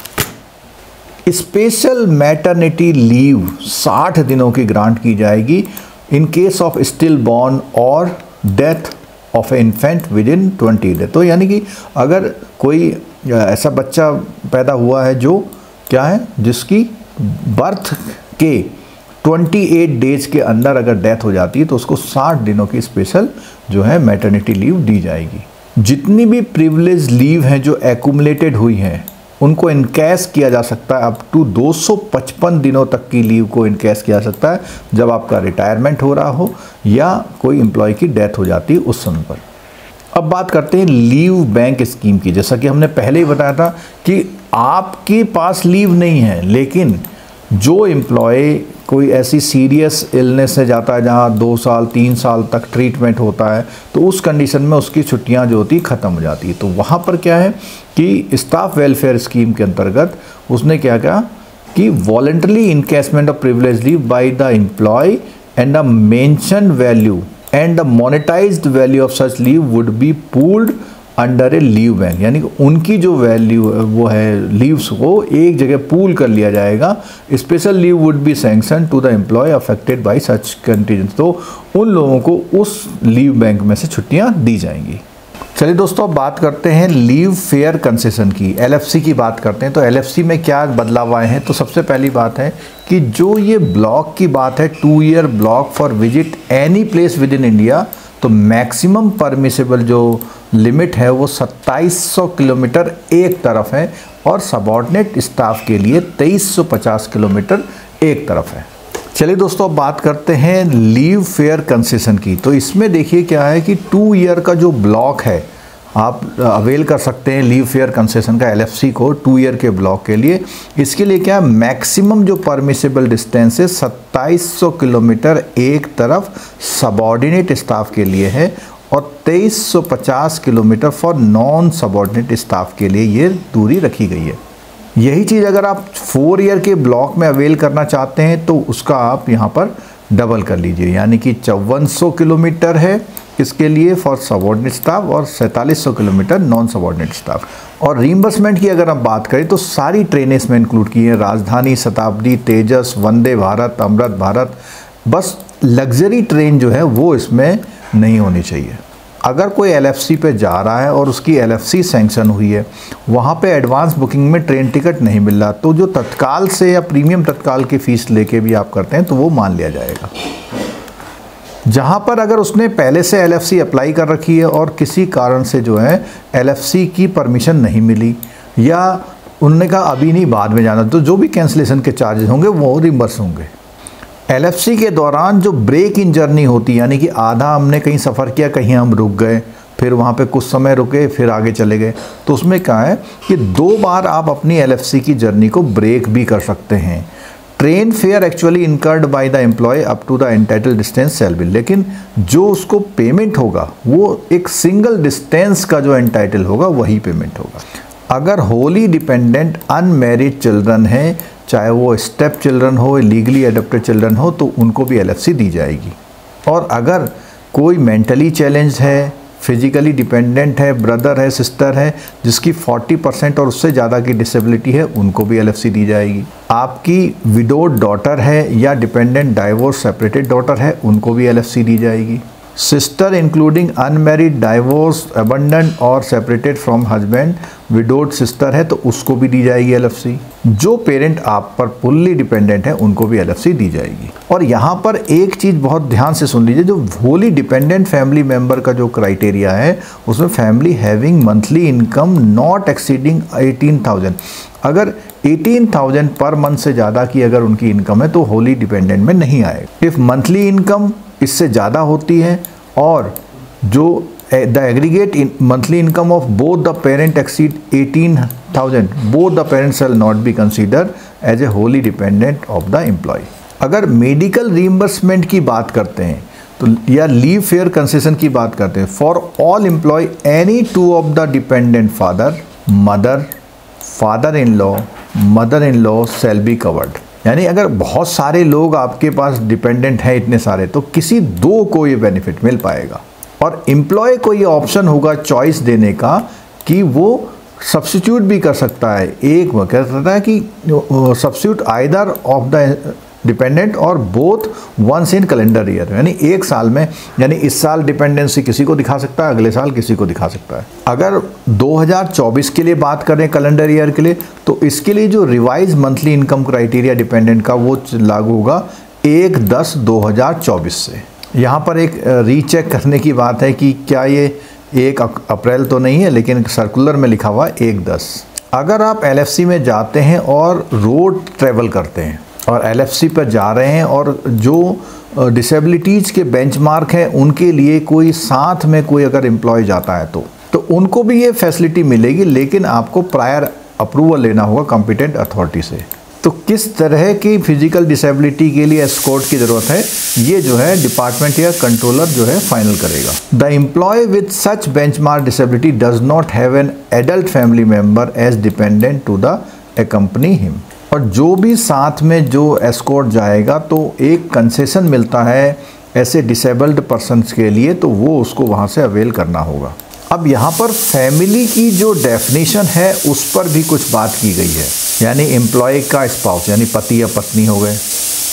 स्पेशल मैटरनिटी लीव साठ दिनों की ग्रांट की जाएगी in case of still born और death of a infant within twenty day. तो यानी कि अगर कोई ऐसा बच्चा पैदा हुआ है जो क्या है, जिसकी बर्थ के अट्ठाईस डेज के अंदर अगर डेथ हो जाती है तो उसको साठ दिनों की स्पेशल जो है मैटरनिटी लीव दी जाएगी। जितनी भी प्रिविलेज लीव हैं जो एक्यूमुलेटेड हुई हैं उनको इनकैश किया जा सकता है, अप टू दो सौ पचपन दिनों तक की लीव को इनकैश किया जा सकता है जब आपका रिटायरमेंट हो रहा हो या कोई एम्प्लॉय की डेथ हो जाती है उस समय पर। अब बात करते हैं लीव बैंक स्कीम की। जैसा कि हमने पहले ही बताया था कि आपके पास लीव नहीं है, लेकिन जो एम्प्लॉय कोई ऐसी सीरियस इलनेस से जाता है जहाँ दो साल तीन साल तक ट्रीटमेंट होता है तो उस कंडीशन में उसकी छुट्टियाँ जो होती ख़त्म हो जाती है। तो वहाँ पर क्या है कि स्टाफ वेलफेयर स्कीम के अंतर्गत उसने क्या कहा कि voluntarily encashment of privilege leave by the employee and the mention value and the monetised value of such leave would be pooled under a leave bank, यानी कि उनकी जो वैल्यू वो है लीव्स को एक जगह पूल कर लिया जाएगा। Special leave would be sanction to the employee affected by such contingency, तो उन लोगों को उस लीव बैंक में से छुट्टियां दी जाएंगी। चलिए दोस्तों, अब बात करते हैं लीव फेयर कंसेशन की, एलएफसी की बात करते हैं। तो एलएफसी में क्या बदलाव आए हैं? तो सबसे पहली बात है कि जो ये ब्लॉक की बात है, two year block for visit any place within India, तो मैक्सिमम परमिसेबल जो लिमिट है वो सत्ताईस सौ किलोमीटर एक तरफ है और सबऑर्डिनेट स्टाफ के लिए तेईस सौ पचास किलोमीटर एक तरफ है। चलिए दोस्तों, अब बात करते हैं लीव फेयर कंसेशन की। तो इसमें देखिए क्या है कि टू ईयर का जो ब्लॉक है आप अवेल कर सकते हैं लीव फेयर कंसेशन का एलएफसी को टू ईयर के ब्लॉक के लिए। इसके लिए क्या मैक्सिमम जो परमिसेबल डिस्टेंस है सत्ताईस सौ किलोमीटर एक तरफ सबऑर्डिनेट स्टाफ के लिए है और तेईस सौ पचास kilometre for non subordinate staff के लिए ये दूरी रखी गई है। यही चीज़ अगर आप फोर ईयर के ब्लॉक में अवेल करना चाहते हैं तो उसका आप यहाँ पर डबल कर लीजिए, यानी कि चौवन सौ किलोमीटर है इसके लिए फॉर सबऑर्डिनेट स्टाफ और सैंतालीस सौ किलोमीटर नॉन सबऑर्डिनेट स्टाफ। और रीइंबर्समेंट की अगर हम बात करें तो सारी ट्रेनें इसमें इंक्लूड की हैं, राजधानी, शताब्दी, तेजस, वंदे भारत, अमृत भारत। बस लग्जरी ट्रेन जो है वो इसमें नहीं होनी चाहिए। अगर कोई एलएफसी पे जा रहा है और उसकी एलएफसी सैंक्शन हुई है, वहाँ पे एडवांस बुकिंग में ट्रेन टिकट नहीं मिल रहा, तो जो तत्काल से या प्रीमियम तत्काल की फ़ीस लेके भी आप करते हैं तो वो मान लिया जाएगा। जहाँ पर अगर उसने पहले से एलएफसी अप्लाई कर रखी है और किसी कारण से जो है एलएफसी की परमिशन नहीं मिली या उन्होंने कहा अभी नहीं बाद में जाना, तो जो भी कैंसिलेशन के चार्जेस होंगे वो रिम्बर्स होंगे। एलएफसी के दौरान जो ब्रेक इन जर्नी होती, यानी कि आधा हमने कहीं सफ़र किया, कहीं हम रुक गए, फिर वहाँ पे कुछ समय रुके, फिर आगे चले गए, तो उसमें क्या है कि दो बार आप अपनी एलएफसी की जर्नी को ब्रेक भी कर सकते हैं। Train fare actually incurred by the employee up to the entitled distance shall be, लेकिन जो उसको पेमेंट होगा वो एक सिंगल डिस्टेंस का जो एंटाइटल होगा वही पेमेंट होगा। अगर होली डिपेंडेंट अनमैरिड चिल्ड्रन है, चाहे वो स्टेप चिल्ड्रन हो, लीगली एडॉप्टेड चिल्ड्रन हो, तो उनको भी एलएफसी दी जाएगी। और अगर कोई मेंटली चैलेंज है, फिजिकली डिपेंडेंट है, ब्रदर है, सिस्टर है, जिसकी चालीस परसेंट और उससे ज़्यादा की डिसेबिलिटी है, उनको भी एलएफसी दी जाएगी। आपकी विडोड डॉटर है या डिपेंडेंट डाइवोर्स सेपरेटेड डॉटर है, उनको भी एलएफसी दी जाएगी। Sister including unmarried, divorce, abandon और separated from husband, widowed sister है तो उसको भी दी जाएगी एलएफसी। जो पेरेंट आप पर फुल्ली डिपेंडेंट है उनको भी एलएफसी दी जाएगी। और यहाँ पर एक चीज़ बहुत ध्यान से सुन लीजिए, जो होली डिपेंडेंट फैमिली मेंबर का जो क्राइटेरिया है उसमें family having monthly income not exceeding eighteen thousand, अगर अठारह हज़ार पर मंथ से ज़्यादा की अगर उनकी इनकम है तो होली डिपेंडेंट में नहीं आएगा। इफ़ मंथली इनकम इससे ज़्यादा होती है और जो the aggregate monthly income of both the parent exceed अठारह हज़ार, both the parents shall not be considered as a wholly dependent of the employee. अगर मेडिकल रीइंबर्समेंट की बात करते हैं तो या लीव फेयर कंसेशन की बात करते हैं, for all employee any two of the dependent father, mother, father in law, mother in law shall be covered. यानी अगर बहुत सारे लोग आपके पास डिपेंडेंट हैं, इतने सारे, तो किसी दो को ये बेनिफिट मिल पाएगा। और एम्प्लॉय को ये ऑप्शन होगा चॉइस देने का कि वो सब्स्टिट्यूट भी कर सकता है। एक वो कह सकता है कि substitute either of the dependent और both once in calendar year, यानी एक साल में, यानी इस साल डिपेंडेंसी किसी को दिखा सकता है, अगले साल किसी को दिखा सकता है। अगर दो हज़ार चौबीस के लिए बात करें कैलेंडर ईयर के लिए, तो इसके लिए जो revise monthly income criteria dependent का वो लागू होगा एक दस दो हज़ार चौबीस से। यहाँ पर एक रीचेक करने की बात है कि क्या ये एक अप्रैल तो नहीं है, लेकिन सर्कुलर में लिखा हुआ एक दस। अगर आप एलएफसी में जाते हैं और रोड ट्रेवल करते हैं और एलएफसी पर जा रहे हैं और जो डिसेबिलिटीज़ के बेंचमार्क हैं उनके लिए कोई साथ में कोई अगर एम्प्लॉय जाता है तो तो उनको भी ये फैसिलिटी मिलेगी, लेकिन आपको प्रायर अप्रूवल लेना होगा कॉम्पिटेंट अथॉरिटी से। तो किस तरह की फिजिकल डिसेबिलिटी के लिए एस्कॉर्ट की ज़रूरत है, ये जो है डिपार्टमेंट या कंट्रोलर जो है फाइनल करेगा। The employee with such benchmark disability does not have an adult family member as dependent to the accompany him. और जो भी साथ में जो एस्कॉर्ट जाएगा तो एक कंसेशन मिलता है ऐसे डिसेबल्ड पर्सन्स के लिए, तो वो उसको वहाँ से अवेल करना होगा। अब यहाँ पर फैमिली की जो डेफिनेशन है उस पर भी कुछ बात की गई है, यानी एम्प्लॉय का स्पाउस यानी पति या पत्नी हो गए।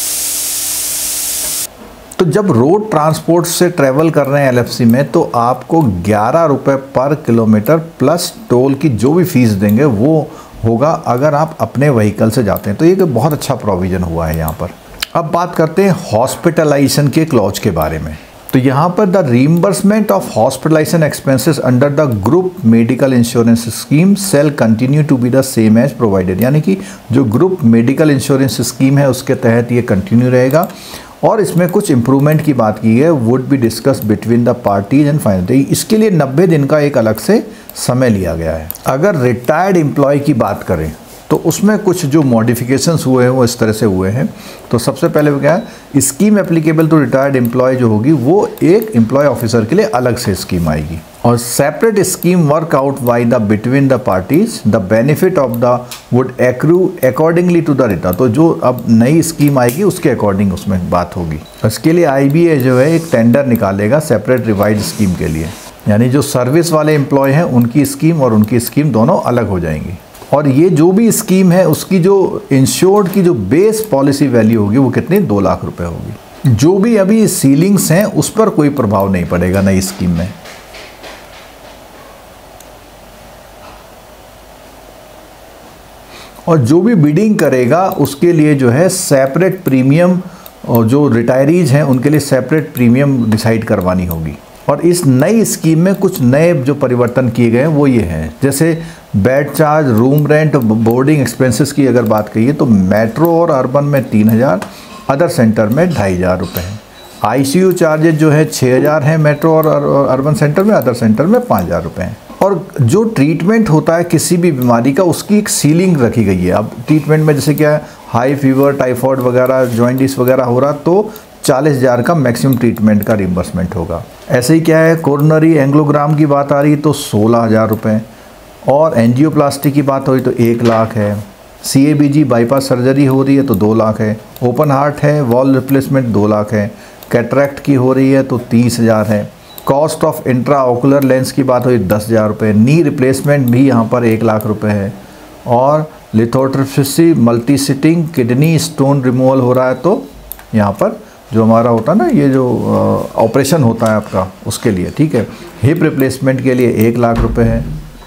तो जब रोड ट्रांसपोर्ट से ट्रैवल कर रहे हैं एलएफसी में तो आपको ग्यारह रुपये पर किलोमीटर प्लस टोल की जो भी फीस देंगे वो होगा अगर आप अपने व्हीकल से जाते हैं। तो ये बहुत अच्छा प्रोविज़न हुआ है यहाँ पर। अब बात करते हैं हॉस्पिटलाइजेशन के क्लॉज के बारे में। तो यहाँ पर the reimbursement of hospitalisation expenses under the group medical insurance scheme shall continue to be the same as provided, यानी कि जो ग्रुप मेडिकल इंश्योरेंस स्कीम है उसके तहत ये कंटिन्यू रहेगा। और इसमें कुछ इम्प्रूवमेंट की बात की है, would be discuss between the parties and final. इसके लिए नब्बे दिन का एक अलग से समय लिया गया है। अगर रिटायर्ड एम्प्लॉय की बात करें तो उसमें कुछ जो मॉडिफिकेशंस हुए हैं वो इस तरह से हुए हैं। तो सबसे पहले क्या है, scheme applicable to retired employee जो होगी वो एक एम्प्लॉय ऑफिसर के लिए अलग से स्कीम आएगी, और separate scheme work out by the between the parties the benefit of the would accrue accordingly to the रिटा। तो जो अब नई स्कीम आएगी उसके अकॉर्डिंग उसमें बात होगी। इसके लिए आई बी ए जो है एक टेंडर निकालेगा सेपरेट रिवाइज स्कीम के लिए, यानी जो सर्विस वाले एम्प्लॉय हैं उनकी स्कीम और उनकी स्कीम दोनों अलग हो जाएंगी। और ये जो भी स्कीम है उसकी जो इंश्योर्ड की जो बेस पॉलिसी वैल्यू होगी वो कितनी, दो लाख रुपए होगी। जो भी अभी सीलिंग्स हैं उस पर कोई प्रभाव नहीं पड़ेगा नई स्कीम में। और जो भी बिडिंग करेगा उसके लिए जो है सेपरेट प्रीमियम, और जो रिटायरीज हैं उनके लिए सेपरेट प्रीमियम डिसाइड करवानी होगी। और इस नई स्कीम में कुछ नए जो परिवर्तन किए गए हैं वो ये हैं, जैसे bed charge, room rent, boarding expenses की अगर बात करिए तो मेट्रो और अर्बन में तीन हज़ार, अदर सेंटर में ढाई हज़ार रुपये हैं। आईसीयू चार्जेज जो है छः हज़ार हैं मेट्रो और अर्बन सेंटर में, अदर सेंटर में पाँच हज़ार रुपये हैं। और जो ट्रीटमेंट होता है किसी भी बीमारी का उसकी एक सीलिंग रखी गई है। अब ट्रीटमेंट में जैसे क्या है, हाई फीवर, टाइफॉइड वगैरह, जॉइंटिस वगैरह हो रहा तो चालीस हज़ार का मैक्सिमम ट्रीटमेंट का रिम्बर्समेंट होगा। ऐसे ही क्या है, कोरोनरी एंग्लोग्राम की बात आ रही तो सोलह हज़ार रुपये, और एंजियोप्लास्टी की बात हो रही तो एक लाख है। C A B G bypass surgery हो रही है तो दो लाख है। ओपन हार्ट है, वॉल रिप्लेसमेंट दो लाख है। कैटरैक्ट की हो रही है तो तीस हज़ार है। Cost of intraocular lens की बात हो रही दस हज़ार रुपये। नी रिप्लेसमेंट भी यहाँ पर एक लाख रुपये है। और lithotripsy multi sitting kidney stone removal हो रहा है तो यहाँ पर जो हमारा होता है ना, ये जो ऑपरेशन होता है आपका उसके लिए, ठीक है। हिप रिप्लेसमेंट के लिए एक लाख रुपए है।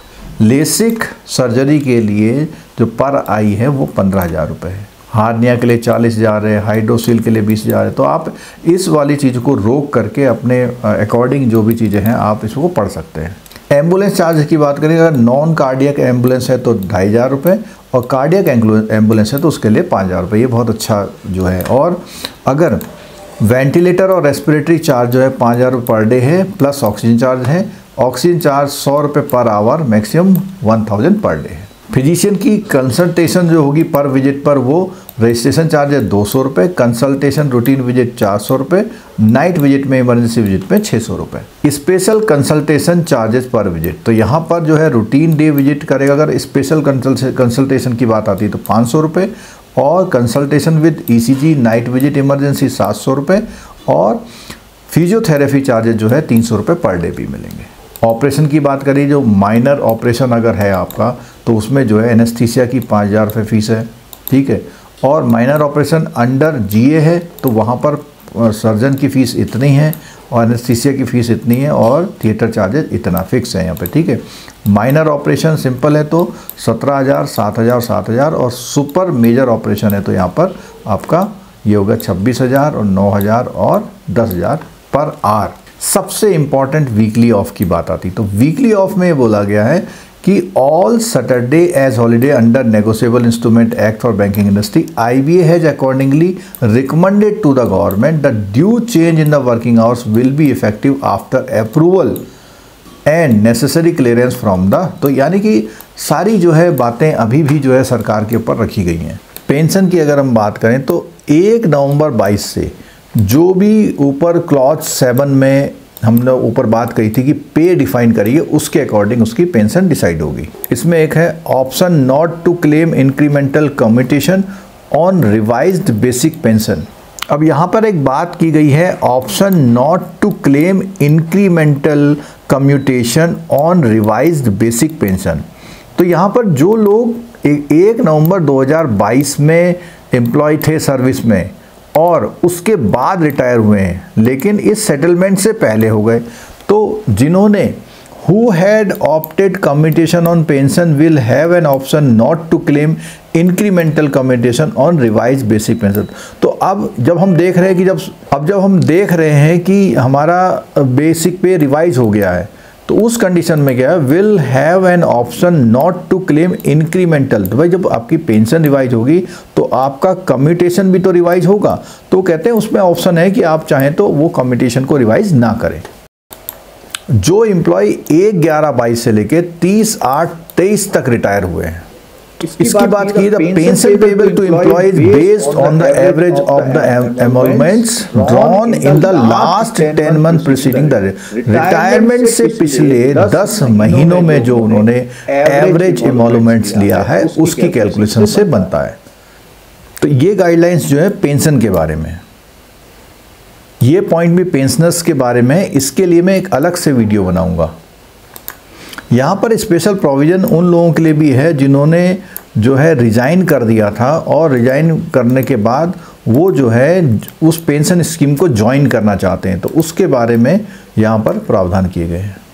लेसिक सर्जरी के लिए जो पर आई है वो पंद्रह हज़ार रुपये है। हार्निया के लिए चालीस हज़ार है। हाइड्रोसील के लिए बीस हज़ार है। तो आप इस वाली चीज़ को रोक करके अपने अकॉर्डिंग जो भी चीज़ें हैं आप इसको पढ़ सकते हैं। एम्बुलेंस चार्ज की बात करें, अगर नॉन कार्डियक एम्बुलेंस है तो ढाई हज़ार रुपये, और कार्डियक एम्बुलेंस है तो उसके लिए पाँच हज़ार रुपये। ये बहुत अच्छा जो है। और अगर वेंटिलेटर और रेस्पिरेटरी चार्ज जो है पाँच हज़ार रुपये पर डे है, प्लस ऑक्सीजन चार्ज है। ऑक्सीजन चार्ज सौ रुपये per hour, maximum one thousand per day है। फिजिशियन की कंसल्टेशन जो होगी पर विजिट पर वो रजिस्ट्रेशन चार्ज है दो सौ रुपये, कंसल्टेशन रूटीन विजिट चार सौ रुपये, नाइट विजिट में इमरजेंसी विजिट में छः सौ रुपये। Special consultation charges per visit, तो यहाँ पर जो है रूटीन डे विजिट करेगा अगर स्पेशल कंसल्टेशन की बात आती है तो पाँच सौ रुपये, और consultation with ECG night visit emergency सात सौ रुपये, और फिजियोथेरेपी चार्जेस जो है तीन सौ रुपये पर डे भी मिलेंगे। ऑपरेशन की बात करें, जो माइनर ऑपरेशन अगर है आपका तो उसमें जो है एनेस्थीसिया की पाँच हज़ार रुपये फीस है, ठीक है। और माइनर ऑपरेशन अंडर जीए है तो वहाँ पर सर्जन की फ़ीस इतनी है, और एनेस्थीसिया की फ़ीस इतनी है, और थिएटर चार्जेस इतना फिक्स है यहाँ पे, ठीक है। माइनर ऑपरेशन सिंपल है तो सत्रह हज़ार, सात हज़ार, सात हज़ार, और सुपर मेजर ऑपरेशन है तो यहाँ पर आपका ये होगा छब्बीस हज़ार और नौ हज़ार और दस हज़ार पर आवर। सबसे इम्पॉर्टेंट वीकली ऑफ की बात आती, तो वीकली ऑफ में ये बोला गया है कि all Saturday as holiday under negotiable instrument act for banking industry, I B A has accordingly recommended to the government the due change in the working hours will be effective after approval and necessary clearance from the, तो यानी कि सारी जो है बातें अभी भी जो है सरकार के ऊपर रखी गई हैं। पेंशन की अगर हम बात करें तो एक नवंबर बाईस से जो भी ऊपर क्लॉज सेवन में हमने ऊपर बात कही थी कि पे डिफाइन करिए, उसके अकॉर्डिंग उसकी पेंशन डिसाइड होगी। इसमें एक है option not to claim incremental commutation on revised basic pension. अब यहाँ पर एक बात की गई है option not to claim incremental commutation on revised basic pension. तो यहाँ पर जो लोग एक नवंबर दो हज़ार बाईस में एम्प्लॉय थे सर्विस में और उसके बाद रिटायर हुए हैं लेकिन इस सेटलमेंट से पहले हो गए, तो जिन्होंने who had opted commutation on pension will have an option not to claim incremental commutation on revised basic pension। तो अब जब हम देख रहे हैं कि जब अब जब हम देख रहे हैं कि हमारा बेसिक पे रिवाइज हो गया है, तो उस कंडीशन में क्या है, will have an option not to claim incremental. तो भाई जब आपकी पेंशन रिवाइज होगी तो आपका कम्यूटेशन भी तो रिवाइज होगा, तो कहते हैं उसमें ऑप्शन है कि आप चाहें तो वो कम्यूटेशन को रिवाइज ना करें। जो एम्प्लॉय एक ग्यारह बाईस से लेके तीस आठ तेईस तक रिटायर हुए हैं, इसकी बात की the pension payable to employees based on the average of the emoluments drawn in the last ten month preceding the retirement से पिछले दस महीनों में जो उन्होंने एवरेज एमोलमेंट्स लिया है उसकी कैलकुलेशन से बनता है। तो ये गाइडलाइंस जो है पेंशन के बारे में, ये पॉइंट भी पेंशनर्स के बारे में है, इसके लिए मैं एक अलग से वीडियो बनाऊंगा। यहाँ पर स्पेशल प्रोविज़न उन लोगों के लिए भी है जिन्होंने जो है रिज़ाइन कर दिया था और रिज़ाइन करने के बाद वो जो है उस पेंशन स्कीम को ज्वाइन करना चाहते हैं, तो उसके बारे में यहाँ पर प्रावधान किए गए हैं।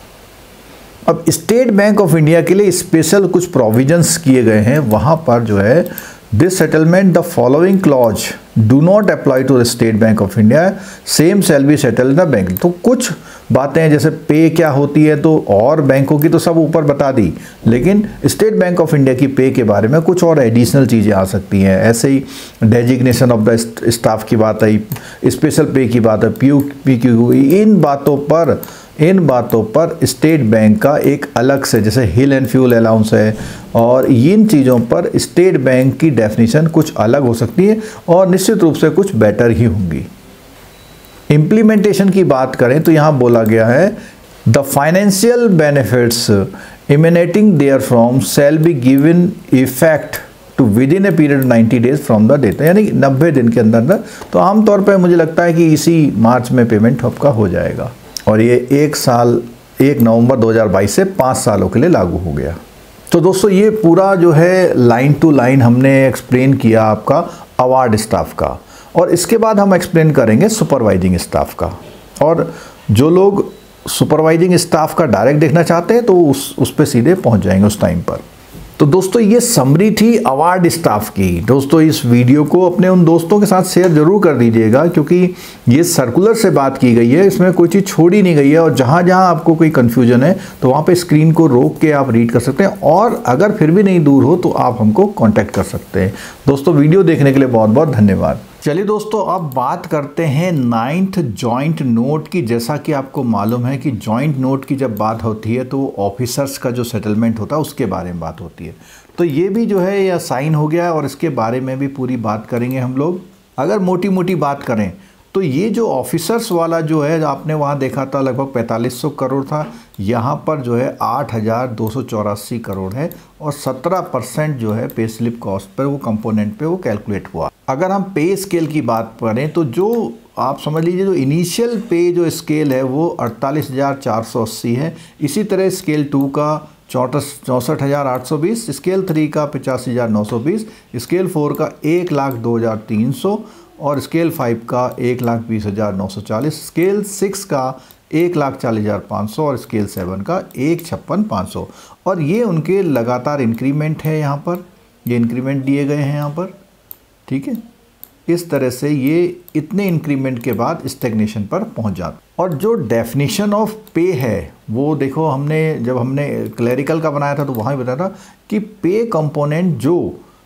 अब स्टेट बैंक ऑफ इंडिया के लिए स्पेशल कुछ प्रोविजंस किए गए हैं। वहाँ पर जो है this settlement the following clause do not apply to the State Bank of India, same shall be settle the bank. तो कुछ बातें हैं जैसे पे क्या होती है, तो और बैंकों की तो सब ऊपर बता दी, लेकिन स्टेट बैंक ऑफ इंडिया की पे के बारे में कुछ और एडिशनल चीज़ें आ सकती हैं। ऐसे ही डेजिग्नेशन ऑफ द स्टाफ की बात आई, स्पेशल पे की बात है, पी यू पी क्यू, इन बातों पर इन बातों पर स्टेट बैंक का एक अलग से, जैसे हिल एंड फ्यूल अलाउंस है, और इन चीज़ों पर स्टेट बैंक की डेफिनेशन कुछ अलग हो सकती है और निश्चित रूप से कुछ बेटर ही होंगी। इम्प्लीमेंटेशन की बात करें तो यहाँ बोला गया है the financial benefits emanating therefrom shall be given effect to within a period ninety days from the date, यानी नब्बे दिन के अंदर अंदर। तो आमतौर पर मुझे लगता है कि इसी मार्च में पेमेंट आपका हो जाएगा और ये एक साल एक नवंबर दो हज़ार बाईस से पाँच सालों के लिए लागू हो गया। तो दोस्तों ये पूरा जो है लाइन टू लाइन हमने एक्सप्लेन किया आपका अवार्ड स्टाफ का, और इसके बाद हम एक्सप्लेन करेंगे सुपरवाइजिंग स्टाफ का। और जो लोग सुपरवाइजिंग स्टाफ का डायरेक्ट देखना चाहते हैं तो उस उस पर सीधे पहुंच जाएंगे उस टाइम पर। तो दोस्तों ये समरी थी अवार्ड स्टाफ की। दोस्तों इस वीडियो को अपने उन दोस्तों के साथ शेयर जरूर कर दीजिएगा, क्योंकि ये सर्कुलर से बात की गई है, इसमें कोई चीज़ छोड़ी नहीं गई है। और जहाँ जहाँ आपको कोई कन्फ्यूजन है तो वहाँ पे स्क्रीन को रोक के आप रीड कर सकते हैं, और अगर फिर भी नहीं दूर हो तो आप हमको कॉन्टैक्ट कर सकते हैं। दोस्तों वीडियो देखने के लिए बहुत बहुत धन्यवाद। चलिए दोस्तों अब बात करते हैं नाइन्थ जॉइंट नोट की। जैसा कि आपको मालूम है कि जॉइंट नोट की जब बात होती है तो ऑफिसर्स का जो सेटलमेंट होता है उसके बारे में बात होती है। तो ये भी जो है यह साइन हो गया है और इसके बारे में भी पूरी बात करेंगे हम लोग। अगर मोटी मोटी बात करें तो ये जो ऑफिसर्स वाला जो है आपने वहाँ देखा था लगभग पैंतालीस सौ करोड़ था, यहाँ पर जो है आठ हज़ार दो सौ चौरासी करोड़ है और सत्रह परसेंट जो है पे स्लिप कॉस्ट पर वो कंपोनेंट पे वो कैलकुलेट हुआ। अगर हम पे स्केल की बात करें तो जो आप समझ लीजिए जो इनिशियल पे जो स्केल है वो अड़तालीस हज़ार चार सौ अस्सी है। इसी तरह स्केल टू का चौंतीस चौंसठ हज़ार आठ सौ बीस, स्केल थ्री का पचासी हज़ार नौ सौ बीस, स्केल फोर का एक लाख दो हज़ार तीन सौ और स्केल फाइव का एक लाख बीस हज़ार नौ सौ चालीस, स्केल सिक्स का एक लाख चालीस हज़ार पाँच सौ और स्केल सेवन का एक छप्पन पाँच सौ। और ये उनके लगातार इंक्रीमेंट है, यहाँ पर ये इंक्रीमेंट दिए गए हैं यहाँ पर, ठीक है। इस तरह से ये इतने इंक्रीमेंट के बाद स्टैग्नेशन पर पहुंच जाता। और जो डेफिनेशन ऑफ पे है वो देखो, हमने जब हमने क्लरिकल का बनाया था तो वहाँ भी बताया था कि पे कंपोनेंट जो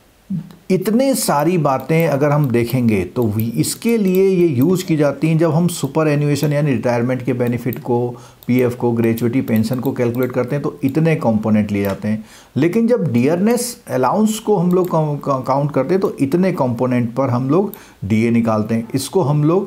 इतने सारी बातें अगर हम देखेंगे तो इसके लिए ये यूज़ की जाती हैं जब हम सुपर एन्युएशन यानी रिटायरमेंट के बेनिफिट को, पीएफ को, ग्रेजुएटी पेंशन को कैलकुलेट करते हैं तो इतने कंपोनेंट लिए जाते हैं। लेकिन जब डियरनेस अलाउंस को हम लोग काउंट करते हैं तो इतने कंपोनेंट पर हम लोग डीए निकालते हैं। इसको हम लोग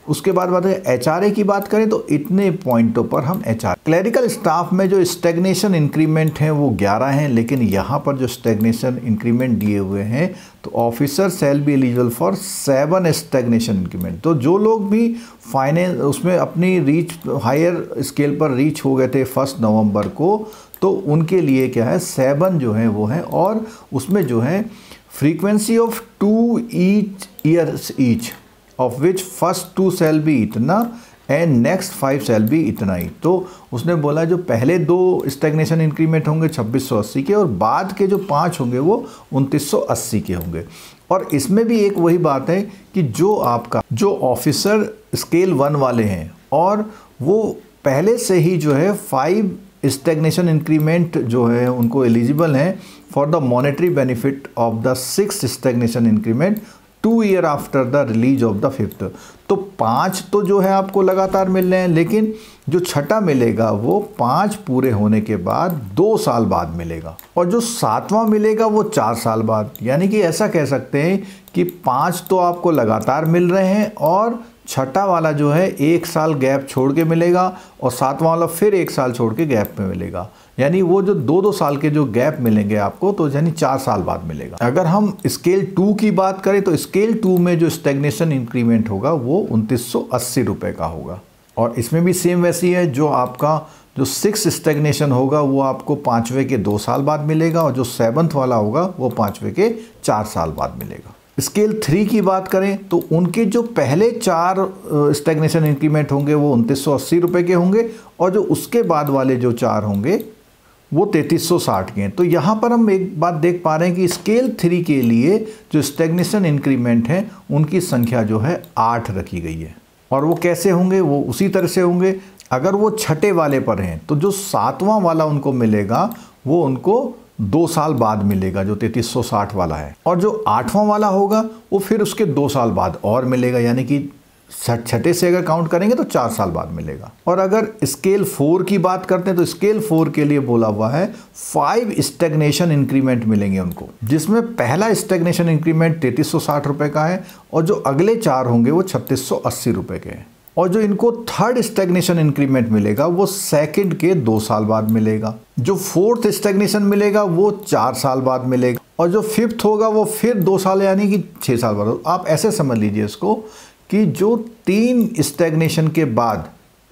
उसके बाद बात है एच आर ए की बात करें तो इतने पॉइंटों पर हम एच आर क्लरिकल स्टाफ में जो स्टेगनेशन इंक्रीमेंट हैं वो ग्यारह हैं, लेकिन यहाँ पर जो स्टेगनेशन इंक्रीमेंट दिए हुए हैं तो officer shall be eligible for seven stagnation increment. तो जो लोग भी फाइनेंस उसमें अपनी रीच हायर स्केल पर रीच हो गए थे फर्स्ट नवंबर को, तो उनके लिए क्या है सेवन जो है वो है, और उसमें जो है frequency of two each years each of which first two shall be इतना and next five shall be इतना ही। तो उसने बोला जो पहले दो स्टेगनेशन इंक्रीमेंट होंगे छब्बीस सौ अस्सी के, और बाद के जो पाँच होंगे वो उनतीस सौ अस्सी के होंगे। और इसमें भी एक वही बात है कि जो आपका जो ऑफिसर स्केल वन वाले हैं और वो पहले से ही जो है फाइव स्टेगनेशन इंक्रीमेंट जो है उनको एलिजिबल हैं for the monetary benefit of the six stagnation increment two year after the release of the fifth. तो पाँच तो जो है आपको लगातार मिल रहे हैं, लेकिन जो छठा मिलेगा वो पाँच पूरे होने के बाद दो साल बाद मिलेगा, और जो सातवां मिलेगा वो चार साल बाद। यानी कि ऐसा कह सकते हैं कि पाँच तो आपको लगातार मिल रहे हैं और छठा वाला जो है एक साल गैप छोड़ के मिलेगा, और सातवां वाला फिर एक साल छोड़ के गैप में मिलेगा। यानी वो जो दो दो साल के जो गैप मिलेंगे आपको, तो यानी चार साल बाद मिलेगा। अगर हम स्केल टू की बात करें तो स्केल टू में जो स्टेगनेशन इंक्रीमेंट होगा वो उनतीस सौ अस्सी रुपये का होगा, और इसमें भी सेम वैसी है। जो आपका जो सिक्स स्टेगनेशन होगा वो आपको पाँचवें के दो साल बाद मिलेगा, और जो सेवन्थ वाला होगा वो पाँचवें के चार साल बाद मिलेगा। स्केल थ्री की बात करें तो उनके जो पहले चार स्टेगनेशन इंक्रीमेंट होंगे वो उनतीस सौ अस्सी रुपये के होंगे, और जो उसके बाद वाले जो चार होंगे वो तैंतीस सौ साठ के हैं। तो यहाँ पर हम एक बात देख पा रहे हैं कि स्केल थ्री के लिए जो स्टेगनेशन इंक्रीमेंट हैं उनकी संख्या जो है आठ रखी गई है, और वो कैसे होंगे, वो उसी तरह से होंगे। अगर वो छठे वाले पर हैं तो जो सातवां वाला उनको मिलेगा वो उनको दो साल बाद मिलेगा, जो तैंतीस सौ साठ वाला है, और जो आठवां वाला होगा वो फिर उसके दो साल बाद और मिलेगा, यानी कि छठे से अगर काउंट करेंगे तो चार साल बाद मिलेगा। और अगर स्केल फोर की बात करते हैं तो स्केल फोर के लिए बोला हुआ है फाइव स्टेगनेशन इंक्रीमेंट मिलेंगे उनको, जिसमें पहला स्टेगनेशन इंक्रीमेंट तैंतीस सौ साठ रुपये का है, और जो अगले चार होंगे वो छत्तीस सौ अस्सी रुपये के हैं। और जो इनको थर्ड स्टेगनेशन इंक्रीमेंट मिलेगा वो सेकंड के दो साल बाद मिलेगा। जो फोर्थ स्टेगनेशन मिलेगा वो चार साल बाद मिलेगा, और जो फिफ्थ होगा वो फिर दो साल यानी कि छः साल बाद। आप ऐसे समझ लीजिए इसको कि जो तीन स्टेगनेशन के बाद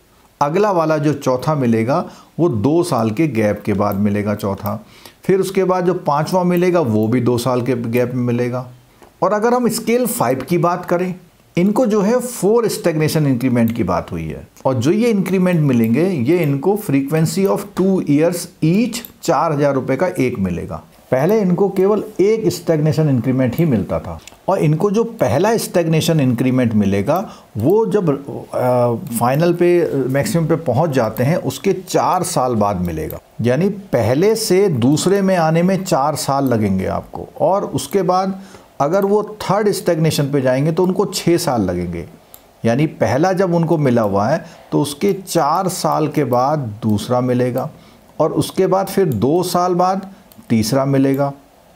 अगला वाला जो चौथा मिलेगा वो दो साल के गैप के बाद मिलेगा चौथा, फिर उसके बाद जो पाँचवा मिलेगा वो भी दो साल के गैप में मिलेगा। और अगर हम स्केल फाइव की बात करें, इनको जो है फोर स्टेगनेशन इंक्रीमेंट की बात हुई है, और जो ये इंक्रीमेंट मिलेंगे ये इनको frequency of two years each चार हजार रुपये का एक मिलेगा। पहले इनको केवल एक स्टेगनेशन इंक्रीमेंट ही मिलता था, और इनको जो पहला स्टेगनेशन इंक्रीमेंट मिलेगा वो जब आ, फाइनल पे मैक्सिमम पे पहुंच जाते हैं उसके चार साल बाद मिलेगा। यानी पहले से दूसरे में आने में चार साल लगेंगे आपको, और उसके बाद अगर वो थर्ड स्टेगनेशन पे जाएंगे तो उनको छः साल लगेंगे। यानी पहला जब उनको मिला हुआ है तो उसके चार साल के बाद दूसरा मिलेगा, और उसके बाद फिर दो साल बाद तीसरा मिलेगा,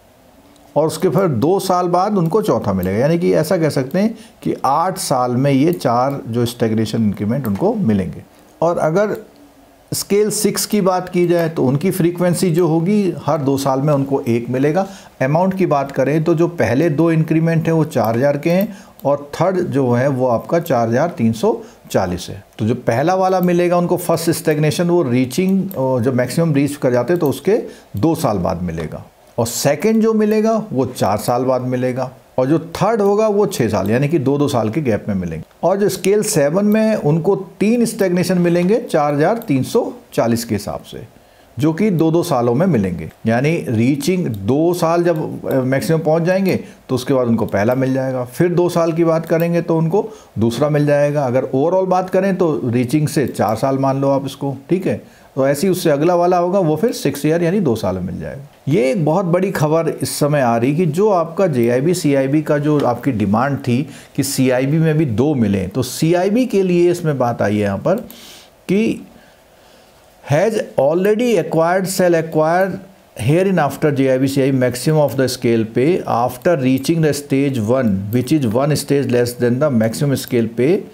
और उसके फिर दो साल बाद उनको चौथा मिलेगा। यानी कि ऐसा कह सकते हैं कि आठ साल में ये चार जो स्टेगनेशन इंक्रीमेंट उनको मिलेंगे। और अगर स्केल सिक्स की बात की जाए तो उनकी फ्रीक्वेंसी जो होगी हर दो साल में उनको एक मिलेगा। अमाउंट की बात करें तो जो पहले दो इंक्रीमेंट हैं वो चार हज़ार के हैं, और थर्ड जो है वो आपका चार हज़ार तीन सौ चालीस है। तो जो पहला वाला मिलेगा उनको फर्स्ट स्टेगनेशन वो रीचिंग जब मैक्सिमम रीच कर जाते हैं तो उसके दो साल बाद मिलेगा, और सेकंड जो मिलेगा वो चार साल बाद मिलेगा, और जो थर्ड होगा वो छः साल यानी कि दो दो साल के गैप में मिलेंगे। और जो स्केल सेवन में उनको तीन स्टेगनेशन मिलेंगे चार हज़ार तीन सौ चालीस के हिसाब से, जो कि दो दो सालों में मिलेंगे। यानी रीचिंग दो साल जब मैक्सिमम पहुंच जाएंगे तो उसके बाद उनको पहला मिल जाएगा, फिर दो साल की बात करेंगे तो उनको दूसरा मिल जाएगा। अगर ओवरऑल बात करें तो रीचिंग से चार साल मान लो आप इसको, ठीक है। तो ऐसे ही उससे अगला वाला होगा वो फिर सिक्स ईयर यानी दो साल में मिल जाएगा। ये एक बहुत बड़ी खबर इस समय आ रही कि जो आपका जे I B C I B का जो आपकी डिमांड थी कि सी आई बी में भी दो मिलें, तो सी आई बी के लिए इसमें बात आई है यहाँ पर कि has already acquired shall acquired hereinafter J I B C I maximum of the scale pay after reaching the stage one which is one stage less than the maximum scale pay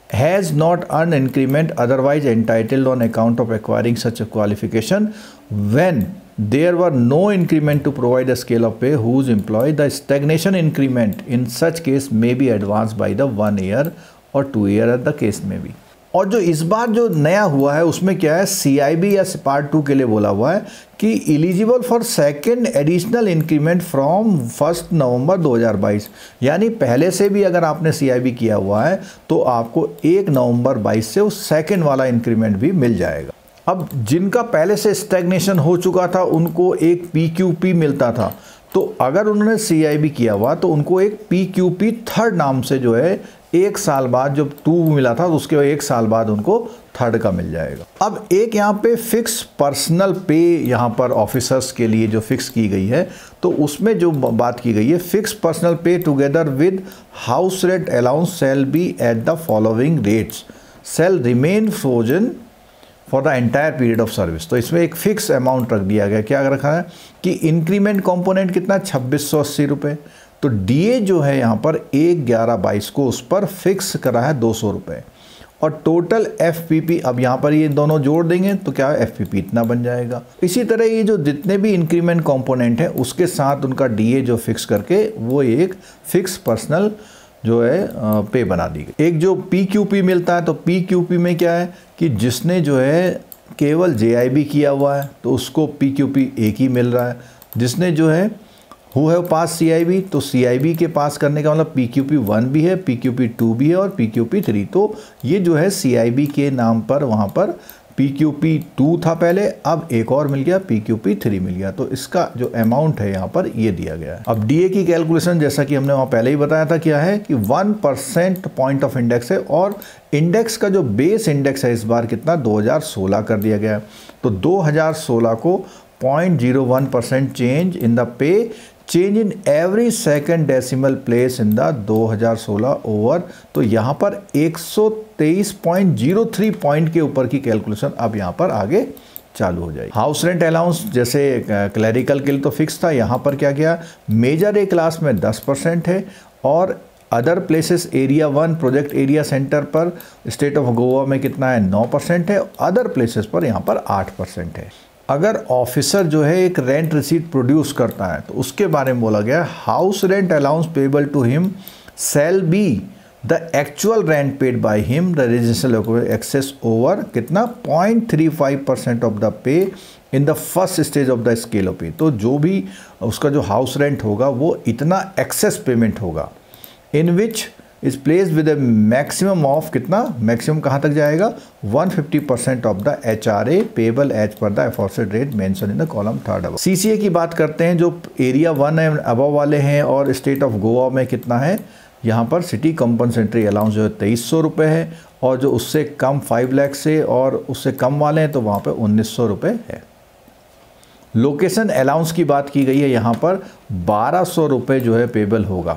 has not earned increment otherwise entitled on account of acquiring such a qualification when there were no increment to provide a scale of pay whose employee the stagnation increment in such case may be advanced by the one year or two year at the case may be। और जो इस बार जो नया हुआ है उसमें क्या है, सी आई बी या पार्ट टू के लिए बोला हुआ है कि eligible for second additional increment from first November दो हज़ार बाईस, यानी पहले से भी अगर आपने सी आई बी किया हुआ है तो आपको एक नवंबर बाईस से उस सेकंड वाला इंक्रीमेंट भी मिल जाएगा। अब जिनका पहले से स्टैग्नेशन हो चुका था उनको एक पी क्यू पी मिलता था, तो अगर उन्होंने सी आई बी किया हुआ तो उनको एक पी क्यू पी थर्ड नाम से जो है एक साल बाद, जब टू मिला था तो उसके एक साल बाद उनको थर्ड का मिल जाएगा। अब एक यहाँ पे फिक्स पर्सनल पे यहाँ पर ऑफिसर्स के लिए जो फिक्स की गई है, तो उसमें जो बात की गई है, fix personal pay together with house rent allowance shall be at the following rates shall remain frozen for the entire period of service. तो इसमें एक फिक्स अमाउंट रख दिया गया। क्या रखा है कि इंक्रीमेंट कंपोनेंट कितना, छब्बीस सौ अस्सी रुपये। तो डीए जो है यहाँ पर एक ग्यारह बाईस को उस पर फिक्स करा है दो सौ रुपये, और टोटल एफपीपी अब यहाँ पर ये दोनों जोड़ देंगे तो क्या एफपीपी इतना बन जाएगा। इसी तरह ये जो जितने भी इंक्रीमेंट कंपोनेंट है उसके साथ उनका डीए जो फिक्स करके वो एक फिक्स पर्सनल जो है पे बना दी गई। एक जो पी क्यू पी मिलता है, तो पी क्यू पी में क्या है कि जिसने जो है केवल जे आई बी किया हुआ है तो उसको पी क्यू पी एक ही मिल रहा है। जिसने जो है who have pass C I B, तो सी आई बी के पास करने का मतलब पी क्यू पी वन भी है, पी क्यू पी टू भी है और पी क्यू पी थ्री। तो ये जो है सी आई बी के नाम पर वहाँ पर पी क्यू पी टू था पहले, अब एक और मिल गया पी क्यू पी थ्री मिल गया। तो इसका जो अमाउंट है यहाँ पर ये दिया गया है। अब डी ए की कैलकुलेशन जैसा कि हमने वहाँ पहले ही बताया था क्या है कि one percent point of index है, और इंडेक्स का जो बेस इंडेक्स है इस बार कितना दो हज़ार सोलह कर दिया गया है। तो दो हज़ार सोलह को point zero one percent change in the pay change in every second decimal place in the दो हज़ार सोलह ओवर। तो यहाँ पर एक सौ तेईस पॉइंट जीरो थ्री पॉइंट के ऊपर की कैलकुलेशन अब यहाँ पर आगे चालू हो जाएगी। हाउस रेंट अलाउंस जैसे क्लैरिकल के लिए तो फिक्स था, यहाँ पर क्या किया, मेजर ए क्लास में दस परसेंट है और other places area one project area centre पर स्टेट ऑफ गोवा में कितना है नौ परसेंट है, अदर प्लेसेस पर यहाँ पर आठ परसेंट है। अगर ऑफिसर जो है एक रेंट रिसीट प्रोड्यूस करता है तो उसके बारे में बोला गया house rent allowance payable to him shall be the actual rent paid by him the residential excess over कितना point three five percent of the pay in the first stage of the scale of pay. तो जो भी उसका जो house rent होगा वो इतना excess payment होगा in which is place with a maximum of कितना, मैक्सिमम कहाँ तक जाएगा one fifty percent of the H R A payable as per the aforesaid rate mention in the column third. अब C सी ए की बात करते हैं, जो एरिया वन एंड अबव वाले हैं और स्टेट ऑफ गोवा में कितना है, यहाँ पर सिटी कंपनसेटरी अलाउंस जो है तेईस सौ रुपये है, और जो उससे कम फाइव लैख से और उससे कम वाले हैं तो वहाँ पर उन्नीस सौ रुपये है। लोकेशन अलाउंस की बात की गई है, यहाँ पर बारह सौ रुपये जो है पेबल होगा।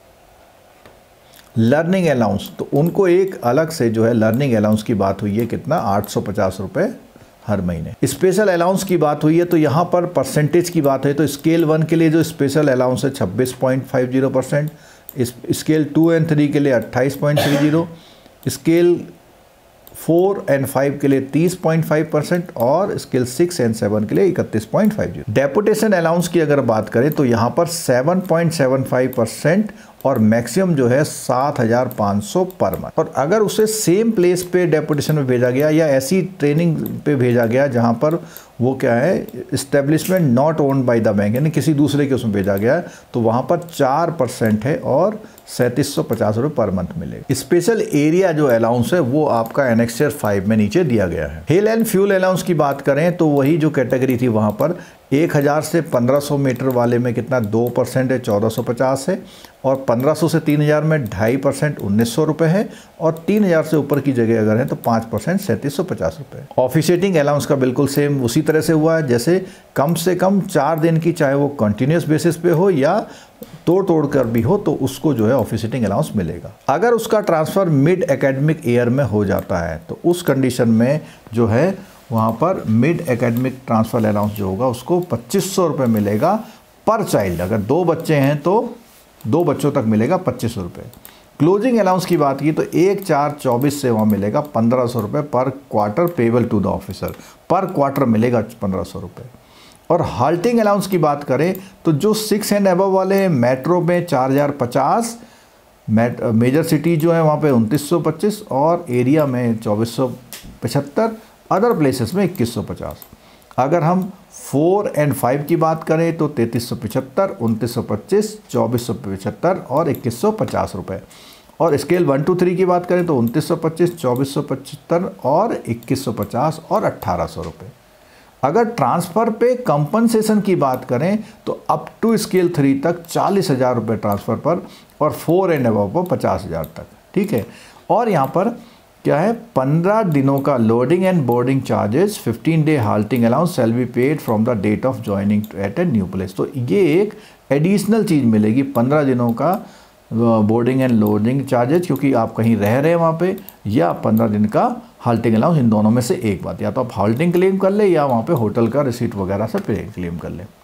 लर्निंग अलाउंस तो उनको एक अलग से जो है लर्निंग अलाउंस की बात हुई है कितना आठ सौ पचास रुपये हर महीने। स्पेशल अलाउंस की बात हुई है तो यहाँ पर परसेंटेज की बात है तो स्केल वन के लिए जो स्पेशल अलाउंस है छब्बीस point five zero percent, scale two and three के लिए अट्ठाईस point three zero, scale four and five के लिए तीस पॉइंट फाइव परसेंट और स्केल सिक्स एंड सेवन के लिए इकतीस point five zero. Deputation allowance की अगर बात करें तो यहाँ पर seven point seven five percent और मैक्सिमम जो है सात हज़ार पाँच सौ पर मंथ। और अगर उसे सेम प्लेस पे डेपुटेशन में भेजा गया या ऐसी ट्रेनिंग पे भेजा गया जहाँ पर वो क्या है establishment not owned by the bank, यानी किसी दूसरे के उसमें भेजा गया है, तो वहाँ पर चार परसेंट है और सैंतीस सौ पचास रुपये पर मंथ मिलेगा। स्पेशल एरिया जो अलाउंस है वो आपका एनेक्सर फाइव में नीचे दिया गया है। हेल एंड फ्यूल अलाउंस की बात करें तो वही जो कैटेगरी थी वहाँ पर एक हज़ार से पंद्रह सौ मीटर वाले में कितना दो परसेंट है चौदह सौ पचास है, और पंद्रह सौ से तीन हज़ार में ढाई परसेंट उन्नीस सौ रुपये है, और तीन हज़ार से ऊपर की जगह अगर है तो पाँच परसेंट सैंतीस सौ पचास रुपये। ऑफिशिएटिंग अलाउंस का बिल्कुल सेम उसी तरह से हुआ है, जैसे कम से कम चार दिन की चाहे वो कंटिन्यूस बेसिस पे हो या तोड़ तोड़ कर भी हो तो उसको जो है ऑफिशिएटिंग अलाउंस मिलेगा। अगर उसका ट्रांसफ़र मिड एकेडमिक ईयर में हो जाता है तो उस कंडीशन में जो है वहाँ पर मिड एकेडमिक ट्रांसफ़र अलाउंस जो होगा उसको पच्चीस सौ रुपये मिलेगा पर चाइल्ड। अगर दो बच्चे हैं तो दो बच्चों तक मिलेगा पच्चीस सौ रुपये। क्लोजिंग अलाउंस की बात की तो एक चार चौबीस से वहाँ मिलेगा पंद्रह सौ रुपये per quarter payable to the officer, per quarter मिलेगा पंद्रह सौ रुपये। और हाल्टिंग अलाउंस की बात करें तो जो सिक्स एंड अबव वाले हैं मेट्रो में चार हज़ार पचास, मेजर सिटी जो है वहाँ पे उनतीस सौ पच्चीस और एरिया में चौबीस सौ पचहत्तर, अदर प्लेसेस में इक्कीस सौ पचास। अगर हम फोर एंड फाइव की बात करें तो तैंतीस सौ पचहत्तर, उनतीस सौ पच्चीस, चौबीस सौ पचहत्तर और इक्कीस सौ पचास रुपये। और स्केल वन टू थ्री की बात करें तो उनतीस सौ पच्चीस, चौबीस सौ पचहत्तर और इक्कीस सौ पचास और अट्ठारह सौ रुपये। अगर ट्रांसफ़र पे कंपनसेशन की बात करें तो अप टू स्केल थ्री तक चालीस हज़ार रुपये ट्रांसफ़र पर और फोर एंड अबव पर पचास हज़ार तक, ठीक है। और यहाँ पर क्या है, पंद्रह दिनों का lodging and boarding charges, fifteen day halting allowance shall be paid from the date of joining at a new place. तो ये एक एडिशनल चीज़ मिलेगी, पंद्रह दिनों का बोर्डिंग एंड लोडिंग चार्जेस, क्योंकि आप कहीं रह रहे हैं वहाँ पे, या पंद्रह दिन का हाल्टिंग अलाउंस, इन दोनों में से एक बात, या तो आप हाल्टिंग क्लेम कर ले या वहाँ पे होटल का रिसीट वगैरह से क्लेम कर ले।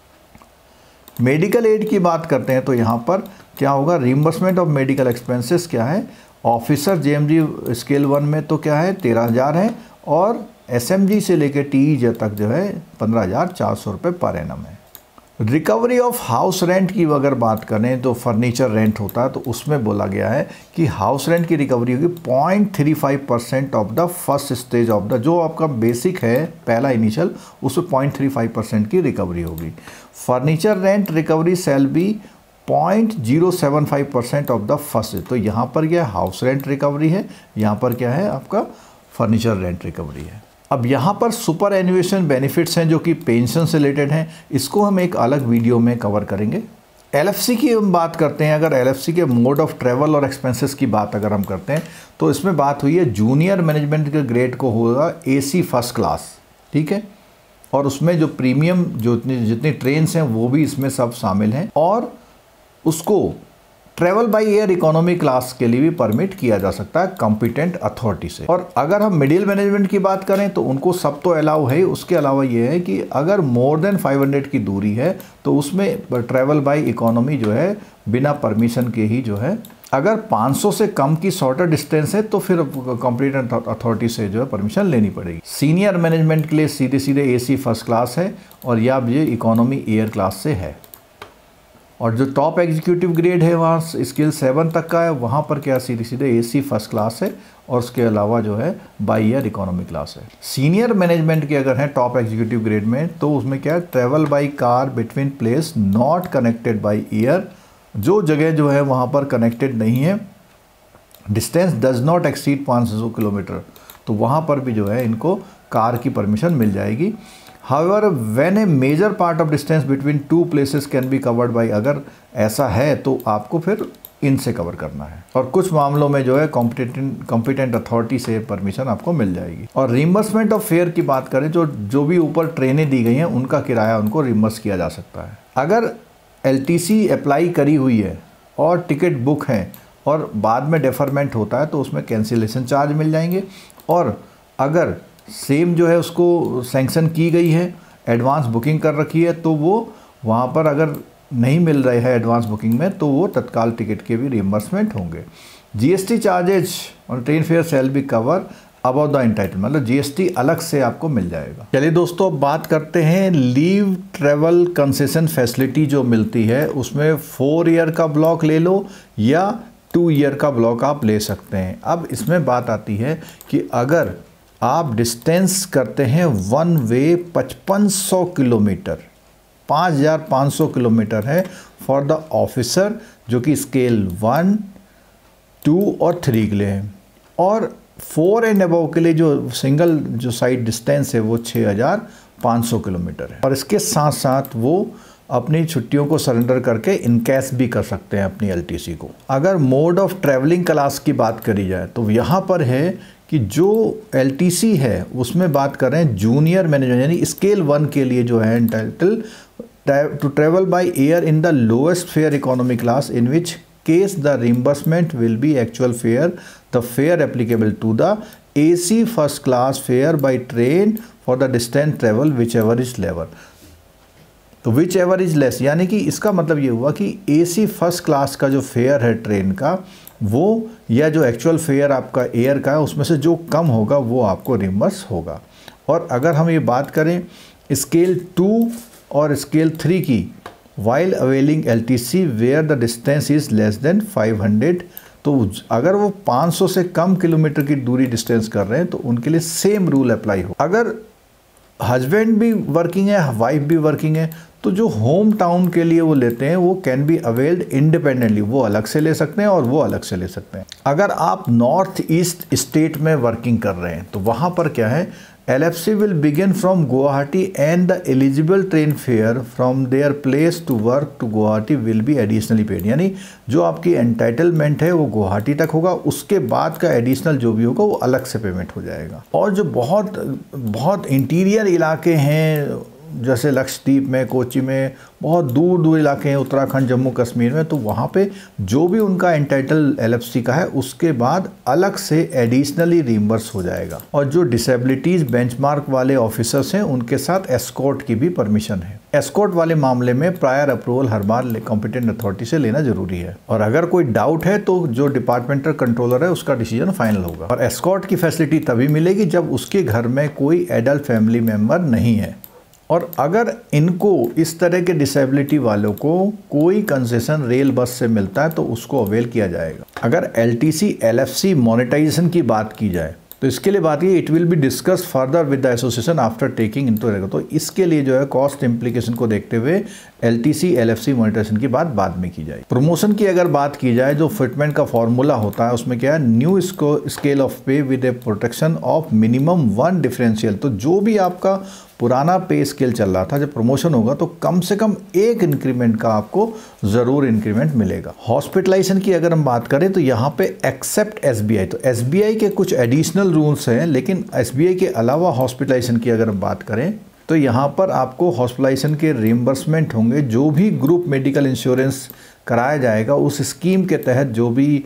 मेडिकल एड की बात करते हैं तो यहाँ पर क्या होगा, रिम्बर्समेंट ऑफ मेडिकल एक्सपेंसेस क्या है, ऑफिसर जेएमजी स्केल वन में तो क्या है तेरह हज़ार है और एसएमजी से लेकर टीई तक जो है पंद्रह हज़ार चार सौ रुपये पर एनम है। रिकवरी ऑफ हाउस रेंट की अगर बात करें तो फर्नीचर रेंट होता है, तो उसमें बोला गया है कि हाउस रेंट की रिकवरी होगी point three five percent of the first stage of the, जो आपका बेसिक है पहला इनिशियल, उसमें पॉइंट थ्री फाइव परसेंट की रिकवरी होगी। Furniture rent recovery shall be point zero seven five percent of the first. तो यहाँ पर क्या हाउस रेंट रिकवरी है, यहाँ पर क्या है आपका फर्नीचर रेंट रिकवरी है। अब यहाँ पर सुपर एन्युएशन बेनिफिट्स हैं जो कि पेंशन से रिलेटेड हैं, इसको हम एक अलग वीडियो में कवर करेंगे। एलएफसी की हम बात करते हैं, अगर एलएफसी के मोड ऑफ ट्रैवल और एक्सपेंसेस की बात अगर हम करते हैं तो इसमें बात हुई है जूनियर मैनेजमेंट के ग्रेड को होगा एसी फर्स्ट क्लास, ठीक है। और उसमें जो प्रीमियम जो जितनी जितनी ट्रेन्स हैं वो भी इसमें सब शामिल हैं, और उसको travel by air economy class के लिए भी परमिट किया जा सकता है कॉम्पिटेंट अथॉरिटी से। और अगर हम मिडिल मैनेजमेंट की बात करें तो उनको सब तो अलाउ है, उसके अलावा ये है कि अगर मोर देन फाइव हंड्रेड की दूरी है तो उसमें ट्रैवल बाय इकोनॉमी जो है बिना परमिशन के ही जो है, अगर पाँच सौ से कम की शॉर्टर डिस्टेंस है तो फिर कॉम्पिटेंट अथॉरिटी से जो है परमिशन लेनी पड़ेगी। सीनियर मैनेजमेंट के लिए सीधे सीधे एसी फर्स्ट क्लास है और या ये इकोनॉमी एयर क्लास से है। और जो टॉप एग्जीक्यूटिव ग्रेड है वहाँ स्केल सेवन तक का है, वहाँ पर क्या सीधे सीधे एसी फर्स्ट क्लास है और उसके अलावा जो है बाई ईयर इकोनॉमी क्लास है। सीनियर मैनेजमेंट के अगर है टॉप एग्जीक्यूटिव ग्रेड में तो उसमें क्या है, travel by car between place not connected by air, जो जगह जो है वहाँ पर कनेक्टेड नहीं है, डिस्टेंस डज नॉट एक्सीड पाँच सौ किलोमीटर, तो वहाँ पर भी जो है इनको कार की परमिशन मिल जाएगी। However, when a major part of distance between two places can be covered by, अगर ऐसा है तो आपको फिर इनसे कवर करना है, और कुछ मामलों में जो है कॉम्पिटेंट कॉम्पिटेंट अथॉरिटी से परमिशन आपको मिल जाएगी। और रिम्बर्समेंट ऑफ फेयर की बात करें, जो जो भी ऊपर ट्रेनें दी गई हैं उनका किराया उनको रिम्बर्स किया जा सकता है। अगर एलटीसी अप्लाई करी हुई है और टिकट बुक है और बाद में डेफरमेंट होता है तो उसमें कैंसिलेशन चार्ज मिल जाएंगे। और अगर सेम जो है उसको सैंक्शन की गई है, एडवांस बुकिंग कर रखी है, तो वो वहाँ पर अगर नहीं मिल रहे हैं एडवांस बुकिंग में तो वो तत्काल टिकट के भी रिम्बर्समेंट होंगे। जीएसटी चार्जेज और train fare shall be cover about the entitle, मतलब जीएसटी अलग से आपको मिल जाएगा। चलिए दोस्तों, अब बात करते हैं लीव ट्रैवल कंसेशन फैसिलिटी जो मिलती है, उसमें फोर ईयर का ब्लॉक ले लो या टू ईयर का ब्लॉक आप ले सकते हैं। अब इसमें बात आती है कि अगर आप डिस्टेंस करते हैं वन वे पचपन सौ किलोमीटर, पाँच हज़ार पाँच सौ किलोमीटर है फॉर द ऑफिसर, जो कि स्केल वन टू और थ्री के लिए है, और फोर एंड अबव के लिए जो सिंगल जो साइड डिस्टेंस है वो छः हज़ार पाँच सौ किलोमीटर है। और इसके साथ साथ वो अपनी छुट्टियों को सरेंडर करके इनकैश भी कर सकते हैं अपनी एलटीसी को। अगर मोड ऑफ ट्रैवलिंग क्लास की बात करी जाए तो यहाँ पर है कि जो एलटीसी है उसमें बात कर रहे हैं जूनियर मैनेजमेंट, यानी स्केल वन के लिए जो है entitle to travel by air in the lowest fare economy class, in which case the reimbursement will be actual fare, the fare applicable to the A C first class fare by train for the distance travel whichever is lower। तो whichever is less, यानी कि इसका मतलब ये हुआ कि A C first class का जो फेयर है ट्रेन का वो या जो एक्चुअल फेयर आपका एयर का है उसमें से जो कम होगा वो आपको रिम्बर्स होगा। और अगर हम ये बात करें स्केल टू और स्केल थ्री की, while availing L T C where the distance is less than five hundred, तो अगर वो पाँच सौ से कम किलोमीटर की दूरी डिस्टेंस कर रहे हैं तो उनके लिए सेम रूल अप्लाई हो। अगर हस्बैंड भी वर्किंग है, वाइफ भी वर्किंग है, तो जो होम टाउन के लिए वो लेते हैं वो कैन बी अवेल्ड इंडिपेंडेंटली, वो अलग से ले सकते हैं और वो अलग से ले सकते हैं। अगर आप नॉर्थ ईस्ट स्टेट में वर्किंग कर रहे हैं तो वहाँ पर क्या है, L F C will begin from Guwahati and the eligible train fare from their place to work to Guwahati will be additionally paid, यानी जो आपकी एंटाइटलमेंट है वो गुवाहाटी तक होगा, उसके बाद का एडिशनल जो भी होगा वो अलग से पेमेंट हो जाएगा। और जो बहुत बहुत इंटीरियर इलाके हैं जैसे लक्षद्वीप में, कोची में, बहुत दूर दूर इलाके हैं, उत्तराखंड, जम्मू कश्मीर में, तो वहाँ पे जो भी उनका एंटाइटल एल एफ सी का है उसके बाद अलग से एडिशनली रीइंबर्स हो जाएगा। और जो डिसेबिलिटीज़ बेंचमार्क वाले ऑफिसर्स हैं उनके साथ एस्कॉर्ट की भी परमिशन है। एस्कॉर्ट वाले मामले में प्रायर अप्रूवल हर बार कॉम्पिटेंट अथॉरिटी से लेना जरूरी है, और अगर कोई डाउट है तो जो डिपार्टमेंटल कंट्रोलर है उसका डिसीजन फाइनल होगा। और एस्कॉर्ट की फैसिलिटी तभी मिलेगी जब उसके घर में कोई एडल्ट फैमिली मेम्बर नहीं है। और अगर इनको इस तरह के डिसेबिलिटी वालों को कोई कंसेशन रेल बस से मिलता है तो उसको अवेल किया जाएगा। अगर L T C L F C monetisation की बात की जाए तो इसके लिए बात ये, it will be discuss further with the association after taking into, तो इसके लिए जो है कॉस्ट इम्प्लीकेशन को देखते हुए L T C L F C monetisation की बात बाद में की जाए। प्रमोशन की अगर बात की जाए, जो फिटमेंट का फॉर्मूला होता है उसमें क्या है, new scale of pay with a protection of minimum one differential, तो जो भी आपका पुराना पे स्केल चल रहा था, जब प्रमोशन होगा तो कम से कम एक इंक्रीमेंट का आपको ज़रूर इंक्रीमेंट मिलेगा। हॉस्पिटलाइजेशन की अगर हम बात करें तो यहाँ पे एक्सेप्ट एस बी आई, तो एस बी आई के कुछ एडिशनल रूल्स हैं, लेकिन एस बी आई के अलावा हॉस्पिटलाइजेशन की अगर हम बात करें तो यहाँ पर आपको हॉस्पिटलाइजेशन के रिम्बर्समेंट होंगे। जो भी ग्रुप मेडिकल इंश्योरेंस कराया जाएगा उस स्कीम के तहत जो भी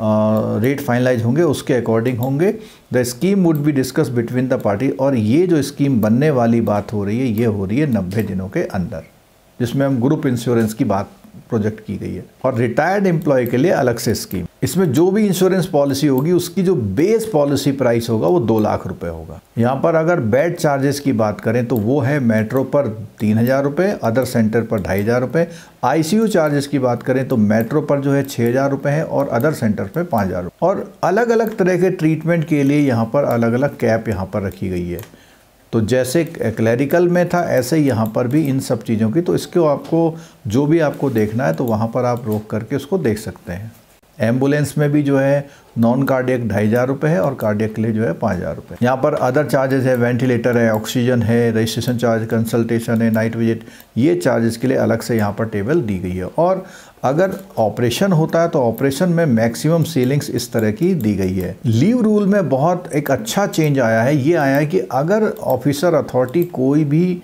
रेट uh, फाइनलाइज होंगे उसके अकॉर्डिंग होंगे। The scheme would be discuss between the party, और ये जो स्कीम बनने वाली बात हो रही है ये हो रही है नब्बे दिनों के अंदर, जिसमें हम ग्रुप इंश्योरेंस की बात प्रोजेक्ट की गई है। और रिटायर्ड एम्प्लॉय के लिए अलग से स्कीम, इसमें जो भी इंश्योरेंस पॉलिसी होगी उसकी जो बेस पॉलिसी प्राइस होगा वो दो लाख रुपए होगा। यहाँ पर अगर बेड चार्जेस की बात करें तो वो है मेट्रो पर तीन हज़ार रुपये, अदर सेंटर पर ढाई हज़ार रुपये। आईसीयू चार्जेस की बात करें तो मेट्रो पर जो है छः हज़ार रुपये है और अदर सेंटर पर पाँच हज़ार रुपये। और अलग अलग तरह के ट्रीटमेंट के लिए यहाँ पर अलग अलग कैप यहाँ पर रखी गई है। तो जैसे क्लैरिकल में था ऐसे ही यहाँ पर भी इन सब चीज़ों की, तो इसको आपको जो भी आपको देखना है तो वहाँ पर आप रोक करके उसको देख सकते हैं। एम्बुलेंस में भी जो है नॉन कार्डियक ढाई हज़ार रुपये है और कार्डियक के लिए जो है पाँच हज़ार रुपये। यहाँ पर अदर चार्जेस है, वेंटिलेटर है, ऑक्सीजन है, रजिस्ट्रेशन चार्ज, कंसल्टेशन है, नाइट विजिट, ये चार्जेस के लिए अलग से यहाँ पर टेबल दी गई है। और अगर ऑपरेशन होता है तो ऑपरेशन में मैक्सिमम सीलिंग्स इस तरह की दी गई है। लीव रूल में बहुत एक अच्छा चेंज आया है, ये आया है कि अगर ऑफिसर अथॉरिटी कोई भी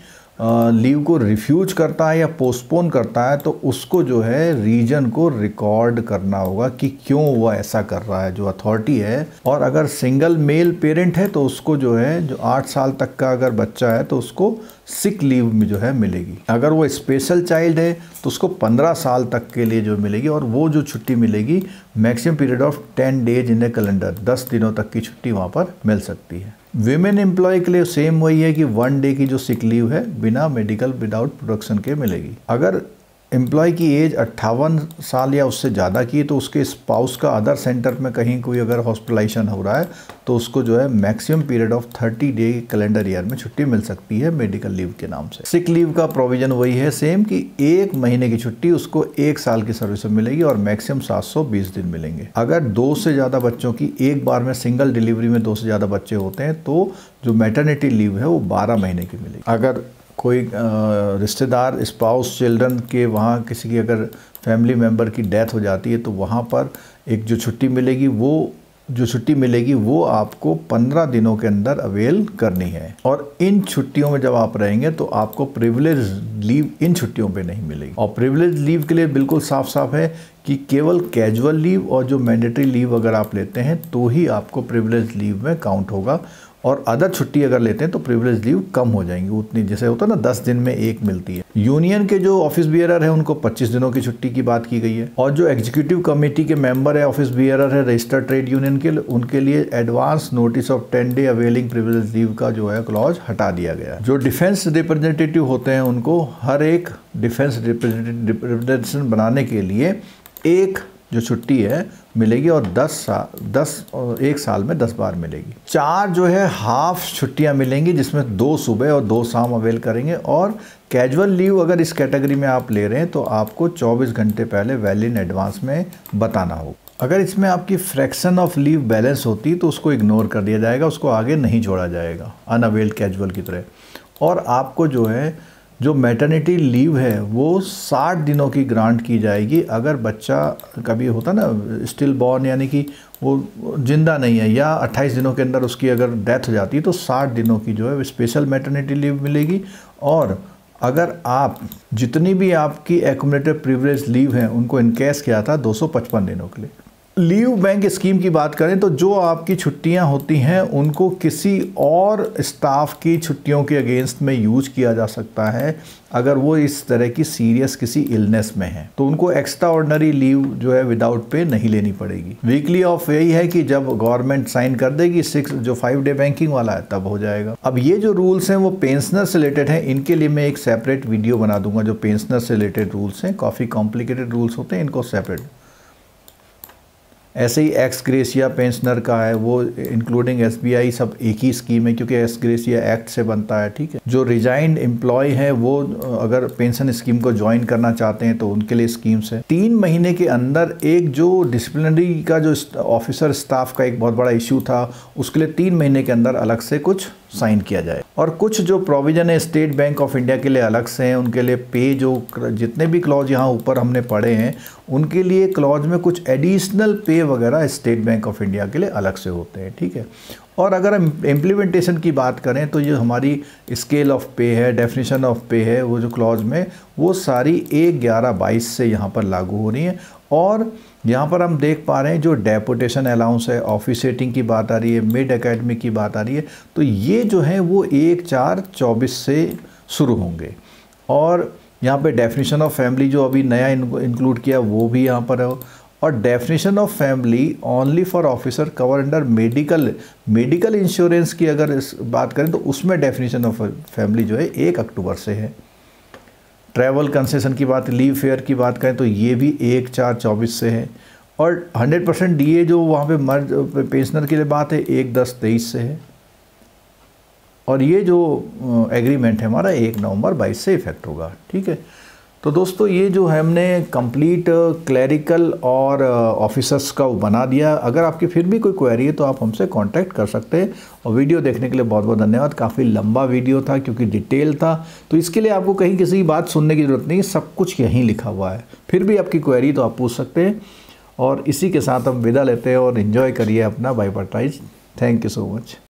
लीव को रिफ्यूज करता है या पोस्टपोन करता है तो उसको जो है रीजन को रिकॉर्ड करना होगा कि क्यों वो ऐसा कर रहा है जो अथॉरिटी है। और अगर सिंगल मेल पेरेंट है तो उसको जो है जो आठ साल तक का अगर बच्चा है तो उसको सिक लीव में जो है मिलेगी। अगर वो स्पेशल चाइल्ड है तो उसको पंद्रह साल तक के लिए जो मिलेगी, और वो जो छुट्टी मिलेगी maximum period of ten days in a calendar, दस दिनों तक की छुट्टी वहाँ पर मिल सकती है। विमेन एम्प्लॉय के लिए सेम वही है कि वन डे की जो सिक लीव है बिना मेडिकल विदाउट प्रोडक्शन के मिलेगी। अगर एम्प्लॉय की एज अट्ठावन साल या उससे ज़्यादा की तो उसके स्पाउस का अदर सेंटर में कहीं कोई अगर हॉस्पिटलाइजेशन हो रहा है तो उसको जो है maximum period of thirty day calendar year में छुट्टी मिल सकती है मेडिकल लीव के नाम से। सिक लीव का प्रोविजन वही है सेम कि एक महीने की छुट्टी उसको एक साल की सर्विस में मिलेगी और मैक्सिमम सात सौ बीस दिन मिलेंगे। अगर दो से ज़्यादा बच्चों की एक बार में सिंगल डिलीवरी में दो से ज़्यादा बच्चे होते हैं तो जो मैटरनिटी लीव है वो बारह महीने की मिलेगी। अगर कोई रिश्तेदार, स्पाउस, चिल्ड्रन के वहाँ किसी की अगर फैमिली मेम्बर की डेथ हो जाती है तो वहाँ पर एक जो छुट्टी मिलेगी वो जो छुट्टी मिलेगी वो आपको पंद्रह दिनों के अंदर अवेल करनी है। और इन छुट्टियों में जब आप रहेंगे तो आपको प्रिविलेज लीव इन छुट्टियों पे नहीं मिलेगी। और प्रिविलेज लीव के लिए बिल्कुल साफ साफ है कि केवल कैजुअल लीव और जो मैंडेटरी लीव अगर आप लेते हैं तो ही आपको प्रिविलेज लीव में काउंट होगा। और अदर छुट्टी अगर लेते हैं तो प्रिविलेज लीव कम हो जाएंगी उतनी, जैसे होता है ना दस दिन में एक मिलती है। यूनियन के जो ऑफिस बियरर है उनको पच्चीस दिनों की छुट्टी की बात की गई है, और जो एग्जीक्यूटिव कमेटी के मेंबर है ऑफिस बियरर है रजिस्टर्ड ट्रेड यूनियन के, उनके लिए advance notice of ten day availing privilege leave का जो है क्लॉज हटा दिया गया। जो डिफेंस रिप्रेजेंटेटिव होते हैं उनको हर एक डिफेंस रिप्रेजेंटेशन बनाने के लिए एक जो छुट्टी है मिलेगी, और दस साल दस एक साल में दस बार मिलेगी। चार जो है हाफ छुट्टियां मिलेंगी जिसमें दो सुबह और दो शाम अवेल करेंगे, और कैजुअल लीव अगर इस कैटेगरी में आप ले रहे हैं तो आपको चौबीस घंटे पहले वेल इन एडवांस में बताना होगा। अगर इसमें आपकी फ्रैक्शन ऑफ लीव बैलेंस होती तो उसको इग्नोर कर दिया जाएगा, उसको आगे नहीं जोड़ा जाएगा अनअवेल्ड कैजुअल की तरह। और आपको जो है जो मैटरनिटी लीव है वो साठ दिनों की ग्रांट की जाएगी। अगर बच्चा कभी होता ना स्टिल बॉर्न यानी कि वो जिंदा नहीं है, या अट्ठाईस दिनों के अंदर उसकी अगर डेथ हो जाती है तो साठ दिनों की जो है स्पेशल मैटरनिटी लीव मिलेगी। और अगर आप जितनी भी आपकी एक्यूमुलेटेड प्रिविलेज लीव हैं उनको इनकेस किया था दो सौ पचपन दिनों के लिए। लीव बैंक स्कीम की बात करें तो जो आपकी छुट्टियां होती हैं उनको किसी और स्टाफ की छुट्टियों के अगेंस्ट में यूज किया जा सकता है अगर वो इस तरह की सीरियस किसी इलनेस में है, तो उनको एक्स्ट्रा ऑर्डिनरी लीव जो है विदाउट पे नहीं लेनी पड़ेगी। वीकली ऑफ यही है कि जब गवर्नमेंट साइन कर देगी सिक्स जो फाइव डे बैंकिंग वाला है तब हो जाएगा। अब ये जो रूल्स हैं वो पेंशनर से रिलेटेड हैं, इनके लिए मैं एक सेपरेट वीडियो बना दूंगा। जो पेंशनर से रिलेटेड रूल्स हैं काफ़ी कॉम्प्लिकेटेड रूल्स होते हैं, इनको सेपरेट। ऐसे ही एक्स ग्रेसिया पेंशनर का है वो इंक्लूडिंग एसबीआई सब एक ही स्कीम है क्योंकि एक्स ग्रेसिया एक्ट से बनता है, ठीक है। जो रिजाइंड एम्प्लॉय है वो अगर पेंशन स्कीम को ज्वाइन करना चाहते हैं तो उनके लिए स्कीम्स है। तीन महीने के अंदर एक जो डिसिप्लिनरी का जो ऑफिसर स्टाफ का एक बहुत बड़ा इश्यू था उसके लिए तीन महीने के अंदर अलग से कुछ साइन किया जाए। और कुछ जो प्रोविजन है स्टेट बैंक ऑफ इंडिया के लिए अलग से हैं, उनके लिए पे जो जितने भी क्लॉज यहाँ ऊपर हमने पढ़े हैं उनके लिए क्लॉज में कुछ एडिशनल पे वगैरह स्टेट बैंक ऑफ इंडिया के लिए अलग से होते हैं, ठीक है। और अगर हम इम्प्लीमेंटेशन की बात करें तो ये हमारी स्केल ऑफ पे है, डेफिनेशन ऑफ पे है, वो जो क्लॉज में वो सारी एक ग्यारह बाईस से यहाँ पर लागू हो रही है। और यहाँ पर हम देख पा रहे हैं जो डेपुटेशन अलाउंस है, ऑफिसेटिंग की बात आ रही है, मिड एकेडमिक की बात आ रही है, तो ये जो है वो एक चार चौबीस से शुरू होंगे। और यहाँ पे डेफिनेशन ऑफ फैमिली जो अभी नया इंक्लूड किया वो भी यहाँ पर है। और definition of family only for officer cover under medical medical insurance की अगर इस बात करें तो उसमें डेफिनेशन ऑफ फैमिली जो है एक अक्टूबर से है। ट्रैवल कंसेशन की बात, लीव फेयर की बात करें तो ये भी एक चार चौबीस से है। और हंड्रेड परसेंट डी ए जो वहाँ पे मर्ज पेंशनर के लिए बात है एक दस तेईस से है। और ये जो एग्रीमेंट है हमारा एक नवंबर बाईस से इफेक्ट होगा, ठीक है। तो दोस्तों ये जो है हमने कंप्लीट क्लैरिकल और ऑफिसर्स का बना दिया। अगर आपकी फिर भी कोई क्वेरी है तो आप हमसे कांटेक्ट कर सकते हैं। और वीडियो देखने के लिए बहुत बहुत धन्यवाद। काफ़ी लंबा वीडियो था क्योंकि डिटेल था, तो इसके लिए आपको कहीं किसी की बात सुनने की ज़रूरत नहीं, सब कुछ यहीं लिखा हुआ है। फिर भी आपकी क्वेरी तो आप पूछ सकते हैं। और इसी के साथ हम विदा लेते हैं और इन्जॉय करिए अपना बाइपर्टाइज। Thank you so much.